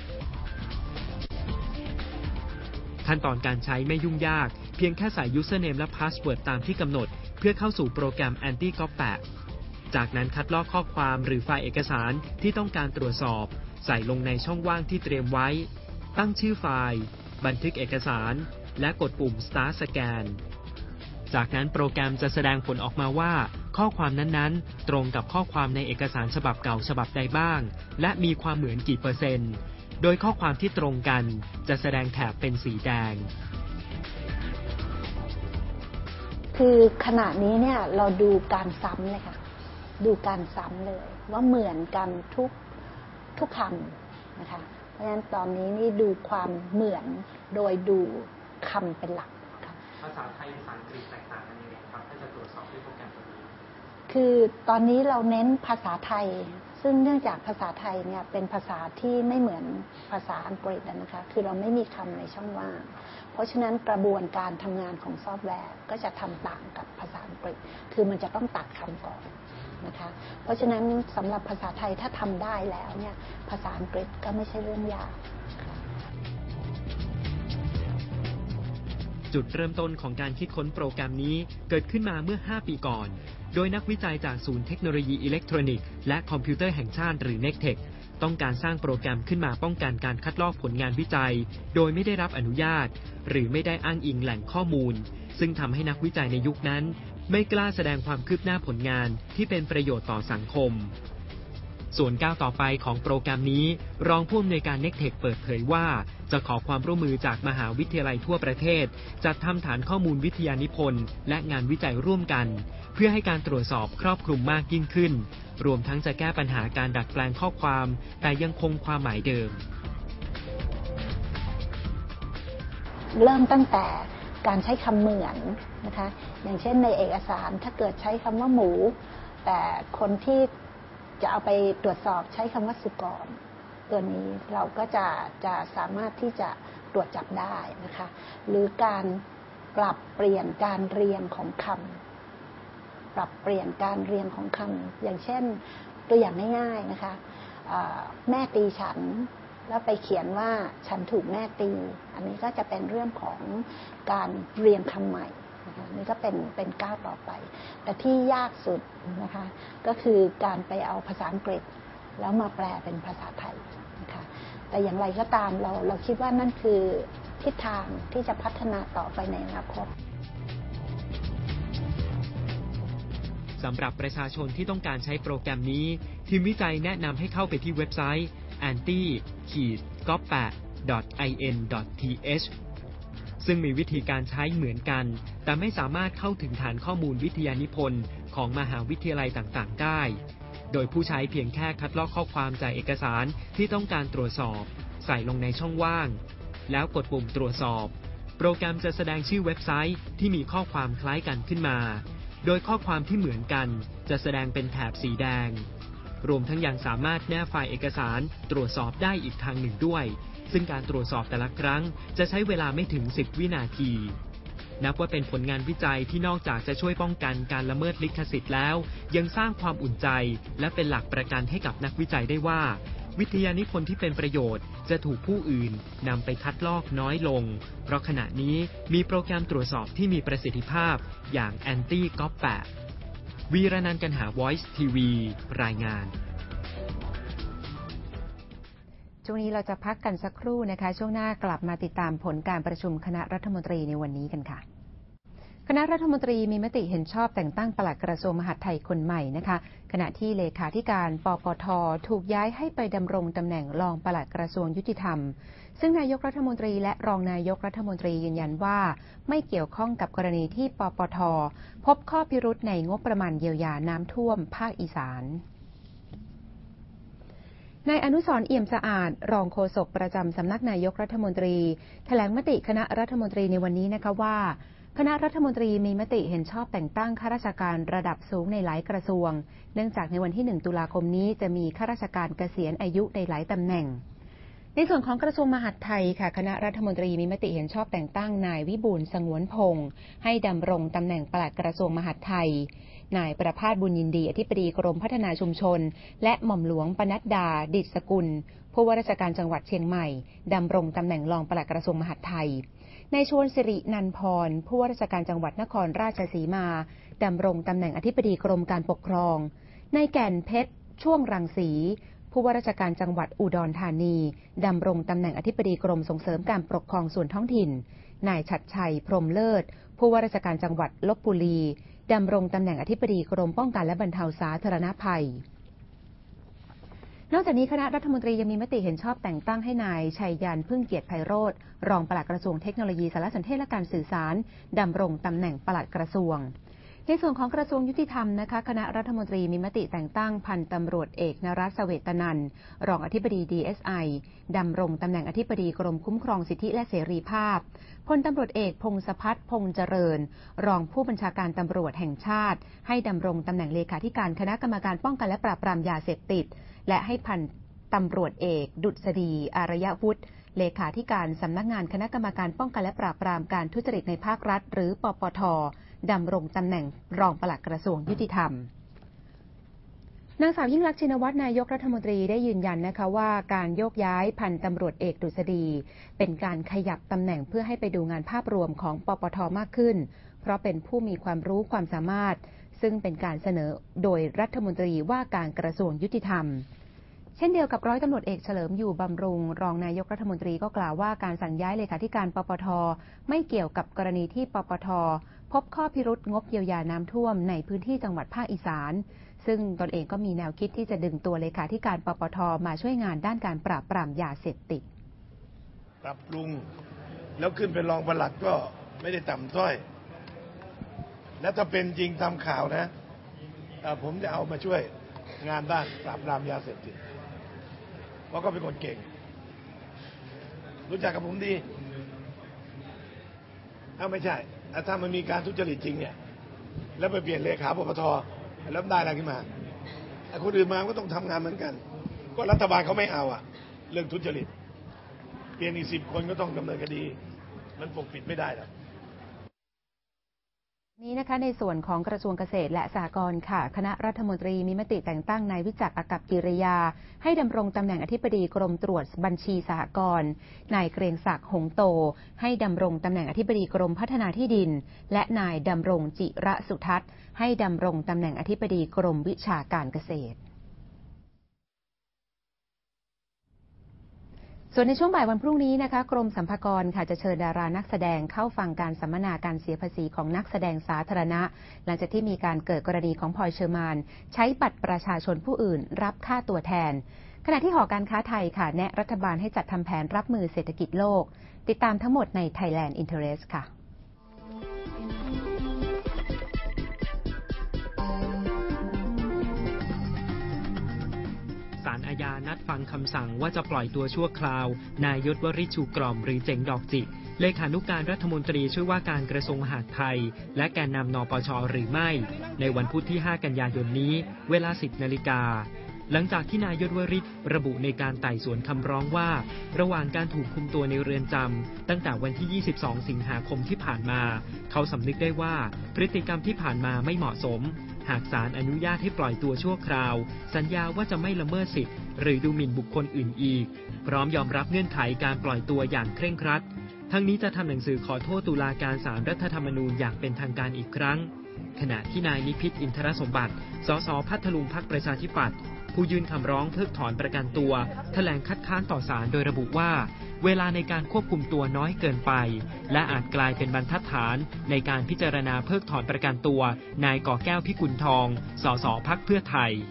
ขั้นตอนการใช้ไม่ยุ่งยากเพียงแค่ใส่ username และ password ตามที่กำหนดเพื่อเข้าสู่โปรแกรม Anti-Copy จากนั้นคัดลอกข้อความหรือไฟล์เอกสารที่ต้องการตรวจสอบใส่ลงในช่องว่างที่เตรียมไว้ตั้งชื่อไฟล์บันทึกเอกสารและกดปุ่ม Start Scan จากนั้นโปรแกรมจะแสดงผลออกมาว่าข้อความนั้นๆตรงกับข้อความในเอกสารฉบับเก่าฉบับใดบ้างและมีความเหมือนกี่เปอร์เซ็นต์โดยข้อความที่ตรงกันจะแสดงแถบเป็นสีแดงคือขณะนี้เนี่ยเราดูการซ้ำเลยค่ะดูการซ้ำเลยว่าเหมือนกันทุกทุกคำนะคะเพราะฉะนั้นตอนนี้นี่ดูความเหมือนโดยดูคำเป็นหลักค่ะภาษาไทยภาษาอังกฤษแตกต่างกันยังไงครับถ้าจะตรวจสอบด้วยโปรแกรมตัวนี้คือตอนนี้เราเน้นภาษาไทยซึ่งเนื่องจากภาษาไทยเนี่ยเป็นภาษาที่ไม่เหมือนภาษาอังกฤษนะคะคือเราไม่มีคำในช่องว่างเพราะฉะนั้นกระบวนการทำงานของซอฟต์แวร์ก็จะทำต่างกับภาษาอังกฤษคือมันจะต้องตัดคำก่อนนะคะเพราะฉะนั้นสำหรับภาษาไทยถ้าทำได้แล้วเนี่ยภาษาอังกฤษก็ไม่ใช่เรื่องยากจุดเริ่มต้นของการคิดค้นโปรแกรมนี้เกิดขึ้นมาเมื่อห้าปีก่อนโดยนักวิจัยจากศูนย์เทคโนโลยีอิเล็กทรอนิกส์และคอมพิวเตอร์แห่งชาติหรือ เน็กเทค ต้องการสร้างโปรแกรมขึ้นมาป้องกันการคัดลอกผลงานวิจัยโดยไม่ได้รับอนุญาตหรือไม่ได้อ้างอิงแหล่งข้อมูลซึ่งทำให้นักวิจัยในยุคนั้นไม่กล้าแสดงความคืบหน้าผลงานที่เป็นประโยชน์ต่อสังคมส่วนก้าวต่อไปของโปรแกรมนี้รองผู้อำนวยการ เน็กเทค เปิดเผยว่าจะขอความร่วมมือจากมหาวิทยาลัยทั่วประเทศจัดทำฐานข้อมูลวิทยานิพนธ์และงานวิจัยร่วมกันเพื่อให้การตรวจสอบครอบคลุมมากยิ่งขึ้นรวมทั้งจะแก้ปัญหาการดัดแปลงข้อความแต่ยังคงความหมายเดิมเริ่มตั้งแต่การใช้คำเหมือนนะคะอย่างเช่นในเอกสารถ้าเกิดใช้คำว่าหมูแต่คนที่จะเอาไปตรวจสอบใช้คำว่าสุกรตัวนี้เราก็จะจะสามารถที่จะตรวจจับได้นะคะหรือการปรับเปลี่ยนการเรียงของคำปรับเปลี่ยนการเรียงของคำอย่างเช่นตัวอย่างง่ายๆนะคะแม่ตีฉันแล้วไปเขียนว่าฉันถูกแม่ตีอันนี้ก็จะเป็นเรื่องของการเรียงคำใหม่นะคะนี่ก็เป็นเป็นก้าวต่อไปแต่ที่ยากสุดนะคะก็คือการไปเอาภาษาอังกฤษแล้วมาแปลเป็นภาษาไทยนะคะแต่อย่างไรก็ตามเราเราคิดว่านั่นคือทิศทางที่จะพัฒนาต่อไปในอนาคตสำหรับประชาชนที่ต้องการใช้โปรแกรมนี้ทีมวิจัยแนะนำให้เข้าไปที่เว็บไซต์ แอนตี้ ก๊อปแปะ ดอท ไอ เอ็น ดอท ที เอช ซึ่งมีวิธีการใช้เหมือนกันแต่ไม่สามารถเข้าถึงฐานข้อมูลวิทยานิพนธ์ของมหาวิทยาลัยต่างๆได้โดยผู้ใช้เพียงแค่คัดลอกข้อความจากเอกสารที่ต้องการตรวจสอบใส่ลงในช่องว่างแล้วกดปุ่มตรวจสอบโปรแกรมจะแสดงชื่อเว็บไซต์ที่มีข้อความคล้ายกันขึ้นมาโดยข้อความที่เหมือนกันจะแสดงเป็นแถบสีแดงรวมทั้งยังสามารถแนบไฟล์เอกสารตรวจสอบได้อีกทางหนึ่งด้วยซึ่งการตรวจสอบแต่ละครั้งจะใช้เวลาไม่ถึงสิบวินาทีนับว่าเป็นผลงานวิจัยที่นอกจากจะช่วยป้องกันการละเมิดลิขสิทธิ์แล้วยังสร้างความอุ่นใจและเป็นหลักประกันให้กับนักวิจัยได้ว่าวิทยานิพนธ์ที่เป็นประโยชน์จะถูกผู้อื่นนำไปคัดลอกน้อยลงเพราะขณะนี้มีโปรแกรมตรวจสอบที่มีประสิทธิภาพอย่าง Anti-Copy วีรนันท์ กันหา Voice ที วี รายงานช่วงนี้เราจะพักกันสักครู่นะคะช่วงหน้ากลับมาติดตามผลการประชุมคณะรัฐมนตรีในวันนี้กันค่ะคณะรัฐมนตรีมีมติเห็นชอบแต่งตั้งปลัดกระทรวงมหาดไทยคนใหม่นะคะขณะที่เลขาธิการปปท.ถูกย้ายให้ไปดำรงตำแหน่งรองปลัดกระทรวงยุติธรรมซึ่งนายกรัฐมนตรีและรองนายกรัฐมนตรียืนยันว่าไม่เกี่ยวข้องกับกรณีที่ปปท.พบข้อพิรุธในงบประมาณเยียวยาน้ำท่วมภาคอีสานนายอนุสรณ์เอี่ยมสะอาดรองโฆษกประจำสำนักนายกรัฐมนตรีแถลงมติคณะรัฐมนตรีในวันนี้นะคะว่าคณะรัฐมนตรีมีมติเห็นชอบแต่งตั้งข้าราชการระดับสูงในหลายกระทรวงเนื่องจากในวันที่หนึ่งตุลาคมนี้จะมีข้าราชการเกษียณอายุในหลายตำแหน่งในส่วนของกระทรวงมหาดไทยค่ะคณะรัฐมนตรีมีมติเห็นชอบแต่งตั้งนายวิบูลย์สงวนพงษ์ให้ดำรงตำแหน่งปลัดกระทรวงมหาดไทยนายประภาสบุญยินดีอธิบดีกรมพัฒนาชุมชนและหม่อมหลวงปนัดดาดิษฐกุลผู้ว่าราชการจังหวัดเชียงใหม่ดำรงตำแหน่งรองปลัดกระทรวงมหาดไทยนายชวนสิรินันพรผู้ว่าราชการจังหวัดนครราชสีมาดำรงตำแหน่งอธิบดีกรมการปกครองนายแก่นเพชรช่วงรังสีผู้ว่าราชการจังหวัดอุดรธานีดำรงตำแหน่งอธิบดีกรมส่งเสริมการปกครองส่วนท้องถิ่นนายฉัตรชัยพรหมเลิศผู้ว่าราชการจังหวัดลพบุรีดำรงตำแหน่งอธิบดีกรมป้องกันและบรรเทาสาธารณภัยนอกจากนี้คณะรัฐมนตรียังมีมติเห็นชอบแต่งตั้งให้นายชัยยันพึ่งเกียรติไพโรจน์รองปลัดกระทรวงเทคโนโลยีสารสนเทศและการสื่อสารดำรงตำแหน่งปลัดกระทรวงในส่วนของกระทรวงยุติธรรมนะคะคณะรัฐมนตรีมีมติแต่งตั้งพันตำรวจเอกนรัสเสวตนันท์รองอธิบดี ดี เอส ไอ ดำรงตำแหน่งอธิบดีกรมคุ้มครองสิทธิและเสรีภาพพลตำรวจเอกพงศพัฒน์พงษ์เจริญรองผู้บัญชาการตำรวจแห่งชาติให้ดำรงตำแหน่งเลขาธิการคณะกรรมการป้องกันและปราบปรามยาเสพติดและให้พันตำรวจเอกดุษฎีอารยวุฒิเลขาธิการสำนักงานคณะกรรมการป้องกันและปราบปรามการทุจริตในภาครัฐหรือปปท.ดำรงตำแหน่งรองปลัดกระทรวงยุติธรรมนางสาวยิ่งลักษณ์ชินวัตรนายกรัฐมนตรีได้ยืนยันนะคะว่าการโยกย้ายพันตำรวจเอกดุษฎีเป็นการขยับตำแหน่งเพื่อให้ไปดูงานภาพรวมของปปท.มากขึ้นเพราะเป็นผู้มีความรู้ความสามารถซึ่งเป็นการเสนอโดยรัฐมนตรีว่าการกระทรวงยุติธรรมเช่นเดียวกับร้อยตำรวจเอกเฉลิมอยู่บำรุงรองนายกรัฐมนตรีก็กล่าวว่าการสั่งย้ายเลขาธิการปปท.ไม่เกี่ยวกับกรณีที่ปปท.พบข้อพิรุษงบเยียวยาน้ำท่วมในพื้นที่จังหวัดภาคอีสานซึ่งตนเองก็มีแนวคิดที่จะดึงตัวเลขาธิการปปท.มาช่วยงานด้านการปราบปรามยาเสพติดปรับปรุงแล้วขึ้นเป็นรองปลัดก็ไม่ได้ต่ำต้อยและถ้าเป็นจริงตามข่าวนะผมจะเอามาช่วยงานด้านปราบปรามยาเสพติดเพราะก็เป็นคนเก่งรู้จักกับผมดีถ้าไม่ใช่ถ้ามันมีการทุจริตจริงเนี่ยแล้วไปเปลี่ยนเลขาปปท.แล้วได้อะไรขึ้นมาแต่คนอื่นมาก็ต้องทำงานเหมือนกันก็รัฐบาลเขาไม่เอาอะเรื่องทุจริตเปลี่ยนอีกสิบคนก็ต้องดำเนินคดีมันปกปิดไม่ได้หรอกนี้นะคะในส่วนของกระทรวงเกษตรและสหกรณ์ค่ะคณะรัฐมนตรีมีมติแต่งตั้งนายวิจักร อากัปกิริยาให้ดำรงตำแหน่งอธิบดีกรมตรวจบัญชีสหกรณ์นายเกรียงศักดิ์หงโตให้ดำรงตำแหน่งอธิบดีกรมพัฒนาที่ดินและนายดำรงจิระสุทัศน์ให้ดำรงตำแหน่งอธิบดีกรมวิชาการเกษตรส่วนในช่วงบ่ายวันพรุ่งนี้นะคะกรมสรรพากรค่ะจะเชิญดารานักแสดงเข้าฟังการสัมมนาการเสียภาษีของนักแสดงสาธารณะหลังจากที่มีการเกิดกรณีของพลอยเชอร์มานใช้บัตรประชาชนผู้อื่นรับค่าตัวแทนขณะที่หอการค้าไทยค่ะแนะรัฐบาลให้จัดทำแผนรับมือเศรษฐกิจโลกติดตามทั้งหมดใน Thailand Interest ค่ะศาลอาญานัดฟังคำสั่งว่าจะปล่อยตัวชั่วคราวนายยศวริชชูกล่อมหรือเจ๋งดอกจิกเลขานุการรัฐมนตรีช่วยว่าการกระทรวงมหาดไทยและแกนนำนปช.หรือไม่ในวันพุธที่ห้ากันยายนนี้เวลาสิบนาฬิกาหลังจากที่นายยศวริชระบุในการไต่สวนคำร้องว่าระหว่างการถูกคุมตัวในเรือนจำตั้งแต่วันที่ยี่สิบสองสิงหาคมที่ผ่านมาเขาสำนึกได้ว่าพฤติกรรมที่ผ่านมาไม่เหมาะสมหากศาลอนุญาตให้ปล่อยตัวชั่วคราวสัญญาว่าจะไม่ละเมิดสิทธิ์หรือดูหมิ่นบุคคลอื่นอีกพร้อมยอมรับเงื่อนไขการปล่อยตัวอย่างเคร่งครัดทั้งนี้จะทำหนังสือขอโทษตุลาการศาลรัฐธรรมนูญอย่างเป็นทางการอีกครั้งขณะที่นายนิพิษอินทรสมบัติสสพัทลุงพรรคประชาธิปัตย์ผู้ยื่นคำร้องเพิกถอนประกันตัวแถลงคัดค้านต่อศาลโดยระบุว่าเวลาในการควบคุมตัวน้อยเกินไปและอาจกลายเป็นบรรทัดฐานในการพิจารณาเพิกถอนประกันตัวนายก่อแก้วพิกุลทองสสพรรคเพื่อไทย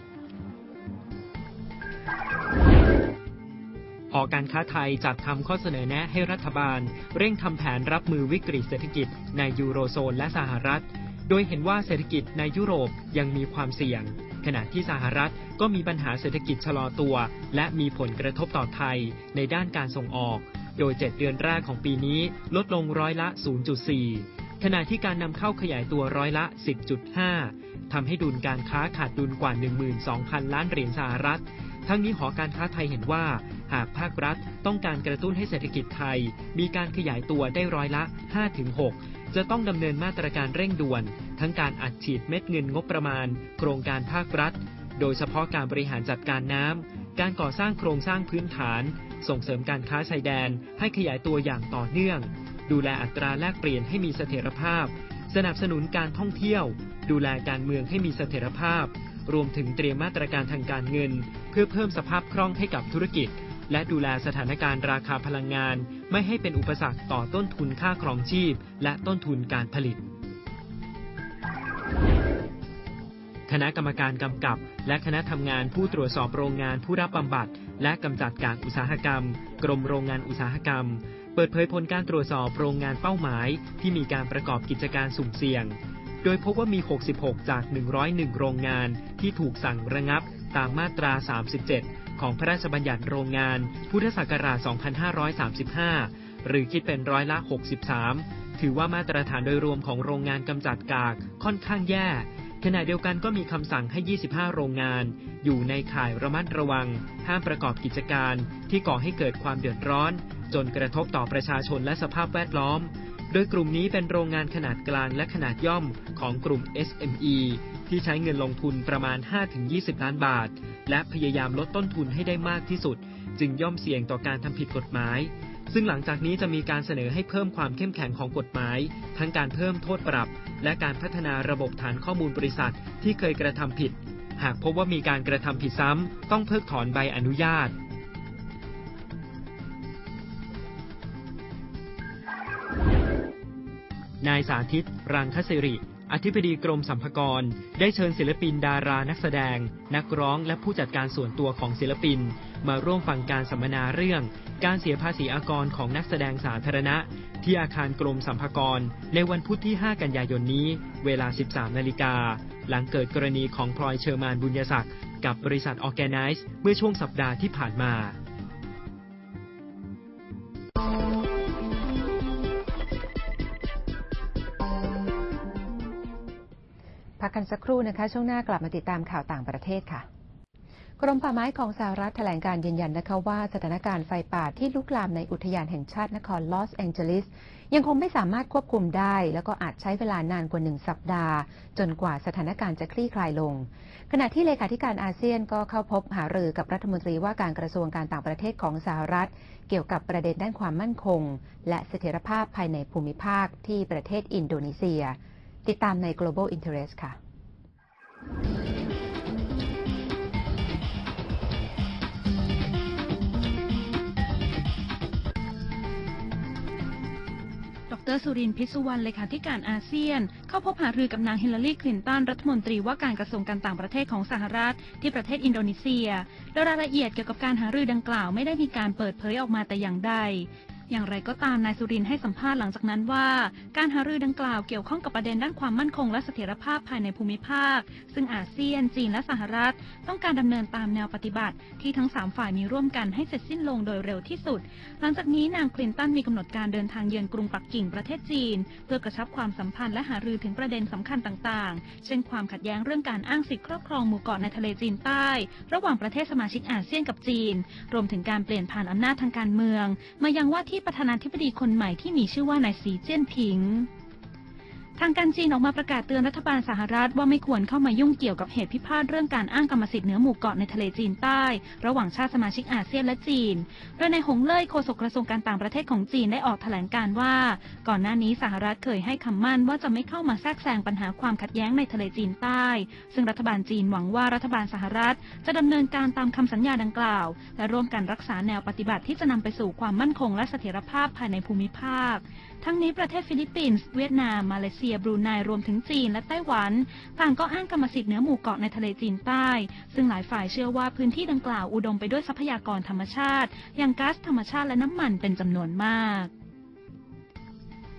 หอการค้าไทยจัดทำข้อเสนอแนะให้รัฐบาลเร่งทำแผนรับมือวิกฤตเศรษฐกิจในยูโรโซนและสหรัฐโโดยเห็นว่าเศรษฐกิจในยุโรปยังมีความเสี่ยงขณะที่สหรัฐก็มีปัญหาเศรษฐกิจชะลอตัวและมีผลกระทบต่อไทยในด้านการส่งออกโดยเจ็ดเดือนแรกของปีนี้ลดลงร้อยละ ศูนย์จุดสี่ ขณะที่การนำเข้าขยายตัวร้อยละ สิบจุดห้า ทำให้ดุลการค้าขาดดุลกว่า หนึ่งหมื่นสองพัน ล้านเหรียญสหรัฐทั้งนี้หอการค้าไทยเห็นว่าหากภาครัฐต้องการกระตุ้นให้เศรษฐกิจไทยมีการขยายตัวได้ร้อยละ ห้าถึงหก จะต้องดำเนินมาตรการเร่งด่วนทั้งการอัดฉีดเม็ดเงินงบประมาณโครงการภาครัฐโดยเฉพาะการบริหารจัดการน้ำการก่อสร้างโครงสร้างพื้นฐานส่งเสริมการค้าชายแดนให้ขยายตัวอย่างต่อเนื่องดูแลอัตราแลกเปลี่ยนให้มีเสถียรภาพสนับสนุนการท่องเที่ยวดูแลการเมืองให้มีเสถียรภาพรวมถึงเตรียมมาตรการทางการเงินเพื่อเพิ่มสภาพคล่องให้กับธุรกิจและดูแลสถานการณ์ราคาพลังงานไม่ให้เป็นอุปสรรคต่อต้นทุนค่าครองชีพและต้นทุนการผลิตคณะกรรมการกำกับและคณะทำงานผู้ตรวจสอบโรงงานผู้รับบำบัดและกำจัดก๊าซอุตสาหกรรมกรมโรงงานอุตสาหกรรมเปิดเผยผลการตรวจสอบโรงงานเป้าหมายที่มีการประกอบกิจการสุ่มเสี่ยงโดยพบว่ามีหกสิบหกจากหนึ่งร้อยเอ็ดโรงงานที่ถูกสั่งระงับตามมาตราสามสิบเจ็ดของพระราชบัญญัติโรงงานพุทธศักราชสองพันห้าร้อยสามสิบห้าหรือคิดเป็นร้อยละหกสิบสามถือว่ามาตรฐานโดยรวมของโรงงานกำจัดก๊าซค่อนข้างแย่ขณะเดียวกันก็มีคำสั่งให้ยี่สิบห้าโรงงานอยู่ในข่ายระมัดระวังห้ามประกอบกิจการที่ก่อให้เกิดความเดือดร้อนจนกระทบต่อประชาชนและสภาพแวดล้อมโดยกลุ่มนี้เป็นโรงงานขนาดกลางและขนาดย่อมของกลุ่ม เอส เอ็ม อี ที่ใช้เงินลงทุนประมาณ ห้าถึงยี่สิบ ล้านบาทและพยายามลดต้นทุนให้ได้มากที่สุดจึงย่อมเสี่ยงต่อการทำผิดกฎหมายซึ่งหลังจากนี้จะมีการเสนอให้เพิ่มความเข้มแข็งของกฎหมายทั้งการเพิ่มโทษปรับและการพัฒนาระบบฐานข้อมูลบริษัทที่เคยกระทำผิดหากพบว่ามีการกระทำผิดซ้ำต้องเพิกถอนใบอนุญาตนายสาธิตรังคศิริอธิบดีกรมสรรพากรได้เชิญศิลปินดารานักแสดงนักร้องและผู้จัดการส่วนตัวของศิลปินมาร่วมฟังการสัมมนาเรื่องการเสียภาษีอากรของนักแสดงสาธารณะที่อาคารกรมสรรพากรในวันพุธที่ห้ากันยายนนี้เวลา สิบสามนาฬิกาหลังเกิดกรณีของพลอยเชอร์มานบุญยศักดิ์กับบริษัทออร์แกไนซ์เมื่อช่วงสัปดาห์ที่ผ่านมาพักกันสักครู่นะคะช่วงหน้ากลับมาติดตามข่าวต่างประเทศค่ะกรมป่าไม้ของสหรัฐแถลงการยืนยันนะคะว่าสถานการณ์ไฟป่าที่ลุกลามในอุทยานแห่งชาตินครลอสแองเจลิสยังคงไม่สามารถควบคุมได้แล้วก็อาจใช้เวลานานกว่าหนึ่งสัปดาห์จนกว่าสถานการณ์จะคลี่คลายลงขณะที่เลขาธิการอาเซียนก็เข้าพบหารือกับรัฐมนตรีว่าการกระทรวงการต่างประเทศของสหรัฐเกี่ยวกับประเด็นด้านความมั่นคงและเสถียรภาพภายในภูมิภาคที่ประเทศอินโดนีเซียติดตามใน Global Interest ค่ะดร.สุรินทร์ พิสุวรรณเลขาธิการอาเซียนเข้าพบหารือกับนางฮิลลารีคลินตันรัฐมนตรีว่าการกระทรวงการต่างประเทศของสหรัฐที่ประเทศอินโดนีเซียโดยรายละเอียดเกี่ยวกับการหารือดังกล่าวไม่ได้มีการเปิดเผยออกมาแต่อย่างใดอย่างไรก็ตามนายสุรินทร์ให้สัมภาษณ์หลังจากนั้นว่าการหารือดังกล่าวเกี่ยวข้องกับประเด็นด้านความมั่นคงและเสถียรภาพภายในภูมิภาคซึ่งอาเซียนจีนและสหรัฐต้องการดำเนินตามแนวปฏิบัติที่ทั้งสามฝ่ายมีร่วมกันให้เสร็จสิ้นลงโดยเร็วที่สุดหลังจากนี้นางคลินตันมีกำหนดการเดินทางเยือนกรุงปักกิ่งประเทศจีนเพื่อกระชับความสัมพันธ์และหารือถึงประเด็นสำคัญต่างๆเช่นความขัดแย้งเรื่องการอ้างสิทธิครอบครองหมู่เกาะในทะเลจีนใต้ระหว่างประเทศสมาชิกอาเซียนกับจีนรวมถึงการเปลี่ยนผ่านอำนาจทางการเมืองมายังว่าที่ประธานาธิบดีคนใหม่ที่มีชื่อว่านายสีเจี้ยนผิงทางการจีนออกมาประกาศเตือนรัฐบาลสหรัฐว่าไม่ควรเข้ามายุ่งเกี่ยวกับเหตุพิพาทเรื่องการอ้างกรรมสิทธิ์เหนือหมู่เกาะในทะเลจีนใต้ระหว่างชาติสมาชิกอาเซียนและจีนโดยนายหงเล่ยโฆษกกระทรวงการต่างประเทศของจีนได้ออกแถลงการว่าก่อนหน้านี้สหรัฐเคยให้คำมั่นว่าจะไม่เข้ามาแทรกแซงปัญหาความขัดแย้งในทะเลจีนใต้ซึ่งรัฐบาลจีนหวังว่ารัฐบาลสหรัฐจะดำเนินการตามคำสัญญาดังกล่าวและร่วมกันรักษาแนวปฏิบัติที่จะนำไปสู่ความมั่นคงและเสถียรภาพภายในภูมิภาคทั้งนี้ประเทศฟิลิปปินส์เวียดนามมาเลเซียบรูไนรวมถึงจีนและไต้หวันต่างก็อ้างกรรมสิทธิ์เหนือหมู่เกาะในทะเลจีนใต้ซึ่งหลายฝ่ายเชื่อว่าพื้นที่ดังกล่าวอุดมไปด้วยทรัพยากรธรรมชาติอย่างก๊าซธรรมชาติและน้ำมันเป็นจำนวนมาก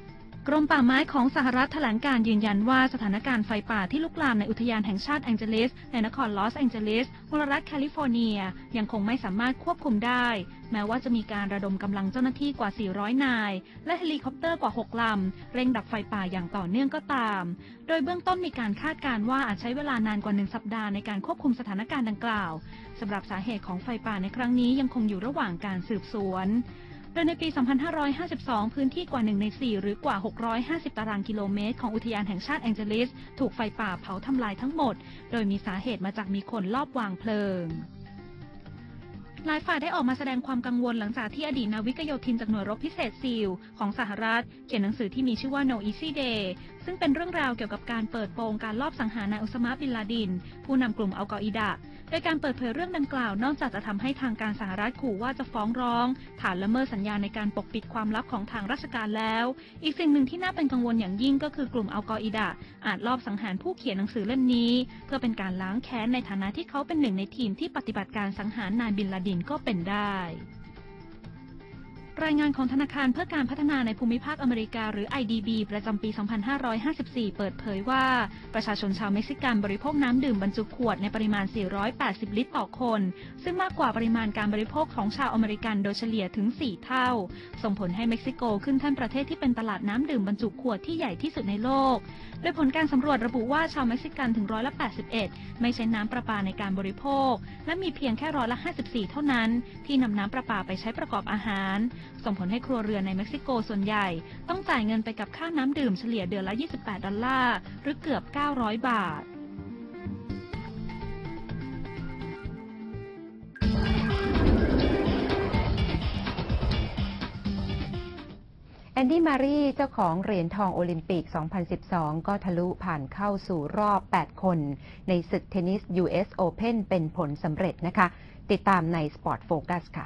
กรมป่าไม้ของสหรัฐแถลงการยืนยันว่าสถานการณ์ไฟป่าที่ลุกลามในอุทยานแห่งชาติแองเจลิสในนครลอสแองเจลิสมลรัฐแคลิฟอร์เนียยังคงไม่สามารถควบคุมได้แม้ว่าจะมีการระดมกำลังเจ้าหน้าที่กว่าสี่ร้อยนายและเฮลิคอปเตอร์กว่าหกลำเร่งดับไฟป่าอย่างต่อเนื่องก็ตามโดยเบื้องต้นมีการคาดการณ์ว่าอาจใช้เวลานานกว่าหนึ่งสัปดาห์ในการควบคุมสถานการณ์ดังกล่าวสำหรับสาเหตุของไฟป่าในครั้งนี้ยังคงอยู่ระหว่างการสืบสวนโดยในปี สองพันห้าร้อยห้าสิบสอง พื้นที่กว่าหนึ่งในสี่หรือกว่า หกร้อยห้าสิบ ตารางกิโลเมตรของอุทยานแห่งชาติแองเจลิสถูกไฟป่าเผาทำลายทั้งหมดโดยมีสาเหตุมาจากมีคนลอบวางเพลิงหลายฝ่ายได้ออกมาแสดงความกังวลหลังจากที่อดีตนาวิกโยธินจากหน่วยรบพิเศษซีลของสหรัฐเขียนหนังสือที่มีชื่อว่า No Easy Day ซึ่งเป็นเรื่องราวเกี่ยวกับการเปิดโปงการลอบสังหารนายอุซามะห์บินลาดินผู้นำกลุ่มอัลกออิดะห์โดยการเปิดเผยเรื่องดังกล่าวนอกจากจะทำให้ทางการสหรัฐขู่ว่าจะฟ้องร้องฐานละเมิดสัญญาในการปกปิดความลับของทางราชการแล้วอีกสิ่งหนึ่งที่น่าเป็นกังวลอย่างยิ่งก็คือกลุ่มอัลกออิดะห์อาจลอบสังหารผู้เขียนหนังสือเล่มนี้เพื่อเป็นการล้างแค้นในฐานะที่เขาเป็นหนึ่งในทีมที่ปฏิบัติการสังหารนายบินลาดินก็เป็นได้รายงานของธนาคารเพื่อการพัฒนาในภูมิภาคอเมริกาหรือ ไอ ดี บี ประจำปี สองพันห้าร้อยห้าสิบสี่ เปิดเผยว่าประชาชนชาวเม็กซิกันบริโภคน้ำดื่มบรรจุขวดในปริมาณ สี่ร้อยแปดสิบ ลิตรต่อคนซึ่งมากกว่าปริมาณการบริโภคของชาวอเมริกันโดยเฉลี่ยถึง สี่ เท่าส่งผลให้เม็กซิโกขึ้นแท่นประเทศที่เป็นตลาดน้ำดื่มบรรจุขวดที่ใหญ่ที่สุดในโลกโดยผลการสำรวจระบุว่าชาวเม็กซิกันถึงร้อยละ แปดสิบเอ็ด ไม่ใช้น้ำประปาในการบริโภคและมีเพียงแค่ร้อยละ ห้าสิบสี่ เท่านั้นที่นำน้ำประปาไปใช้ประกอบอาหารส่งผลให้ครัวเรือนในเม็กซิโกส่วนใหญ่ต้องจ่ายเงินไปกับค่าน้ำดื่มเฉลี่ยเดือนละยี่สิบแปดดอลลาร์หรือเกือบเก้าร้อยบาทแอนดี้มารีเจ้าของเหรียญทองโอลิมปิก สองพันสิบสอง ก็ทะลุผ่านเข้าสู่รอบ แปด คนในศึกเทนนิส ยู เอส Open เป็นผลสำเร็จนะคะติดตามใน Sport Focus ค่ะ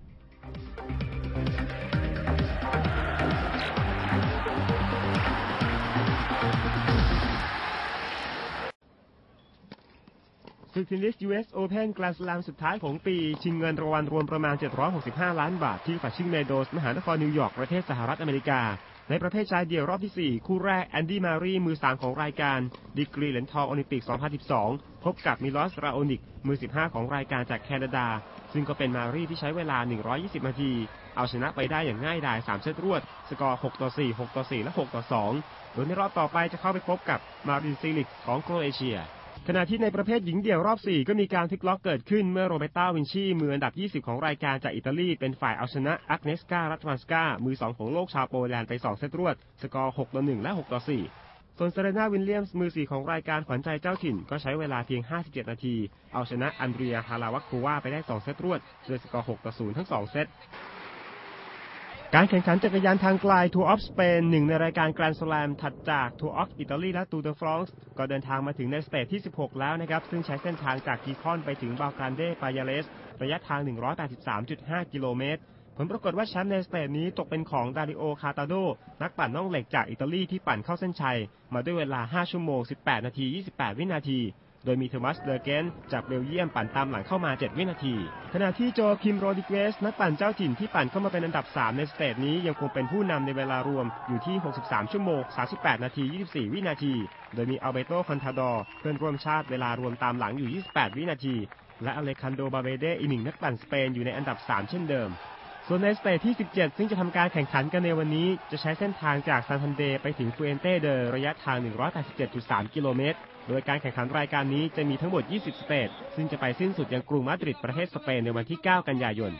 ศึกเทนนิส ยู เอส Open แกรนด์สแลมสุดท้ายของปีชิงเงินรางวัลรวมประมาณเจ็ดร้อยหกสิบห้าล้านบาทที่ฟาชิงเมโดสมหานครนิวยอร์กประเทศสหรัฐอเมริกาในประเภทชายเดี่ยวรอบที่สี่คู่แรกแอนดี้มารีมือสามของรายการดีกรีเหรียญทองโอลิมปิก สองพันสิบสอง พบกับมิลอส ราโอนิกมือสิบห้าของรายการจากแคนาดาซึ่งก็เป็นมารีที่ใช้เวลาหนึ่งร้อยยี่สิบนาทีเอาชนะไปได้อย่างง่ายดายสามเซตรวดสกอร์หกต่อสี่ หกต่อสี่และหกต่อสองโดยในรอบต่อไปจะเข้าไปพบกับมารินซิลิกของโครเอเชียขณะที่ในประเภทหญิงเดี่ยวรอบสี่ก็มีการพลิกล็อกเกิดขึ้นเมื่อโรเบต้าวินชีมืออันดับยี่สิบของรายการจากอิตาลีเป็นฝ่ายเอาชนะอักเนสกา รัตวันสกามือสองของโลกชาวโปแลนด์ไปสองเซตรวดสกอร์หกต่อหนึ่งและหกต่อสี่ส่วนเซเรนาวิลเลียมส์มือสี่ของรายการขวัญใจเจ้าถิ่นก็ใช้เวลาเพียงห้าสิบเจ็ดนาทีเอาชนะอันเดรีย ฮาราวัคโควาไปได้สองเซตรวดโดยสกอร์หกต่อศูนย์ทั้งสองเซตการแข่งขันจักรยานทางไกลทัวร์ออฟสเปนหนึ่งในรายการแกรนด์สแลมถัดจากทัวร์ออฟอิตาลีและตูเดอฟรองซ์ก็เดินทางมาถึงในสเตจที่สิบหกแล้วนะครับซึ่งใช้เส้นทางจากกีคอนไปถึงบาลกันเดปายาเลสระยะทาง หนึ่งร้อยแปดสิบสามจุดห้า กิโลเมตรผลปรากฏว่าแชมป์ในสเตจนี้ตกเป็นของดาริโอ คาตาโดนักปั่นน่องเหล็กจากอิตาลีที่ปั่นเข้าเส้นชัยมาด้วยเวลาห้าชั่วโมงสิบแปดนาทียี่สิบแปดวินาทีโดยมีโทมัส เลอเกนจากเบลเยียมปั่นตามหลังเข้ามาเจ็ดวินาทีขณะที่โจคิม โรดิเกสนักปั่นเจ้าถิ่นที่ปั่นเข้ามาเป็นอันดับสามในสเตจนี้ยังคงเป็นผู้นำในเวลารวมอยู่ที่หกสิบสามชั่วโมงสามสิบแปดนาทียี่สิบสี่วินาทีโดยมีอัลเบโต คอนทาดอร์เพื่อนร่วมชาติเวลารวมตามหลังอยู่ยี่สิบแปดวินาทีและอเลคันโด บาเบเดอีกหนึ่งนักปั่นสเปนอยู่ในอันดับสามเช่นเดิมส่วนในสเตจที่สิบเจ็ดซึ่งจะทำการแข่งขันกันในวันนี้จะใช้เส้นทางจากซานทันเดร์ไปถึงฟูเอนเต้เดอระยะทาง หนึ่งร้อยแปดสิบเจ็ดจุดสาม กิโลเมตรโดยการแข่งขันรายการนี้จะมีทั้งหมดยี่สิบสเตจซึ่งจะไปสิ้นสุดยังกรุงมาดริดประเทศสเปนในวันที่เก้ากันยายน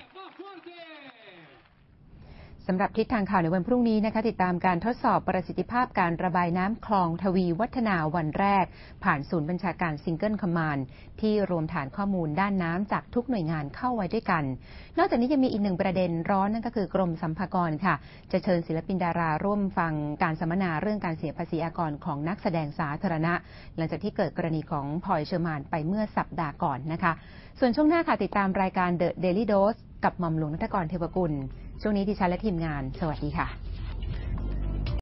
สำหรับทิศทางข่าวในวันพรุ่งนี้นะคะติดตามการทดสอบประสิทธิภาพการระบายน้ำคลองทวีวัฒนาวันแรกผ่านศูนย์บัญชาการซิงเกิลคอมมานด์ที่รวมฐานข้อมูลด้านน้ำจากทุกหน่วยงานเข้าไว้ด้วยกันนอกจากนี้ยังมีอีกหนึ่งประเด็นร้อนนั่นก็คือกรมสรรพากรค่ะจะเชิญศิลปินดาราร่วมฟังการสัมมนาเรื่องการเสียภาษีอากรของนักแสดงสาธารณะหลังจากที่เกิดกรณีของพลอยเชอร์มานไปเมื่อสัปดาห์ก่อนนะคะส่วนช่วงหน้าค่ะติดตามรายการ The Daily Dose กับหม่อมหลวงณัฐกร เทวกุลช่วงนี้ดิฉันและทีมงานสวัสดีค่ะ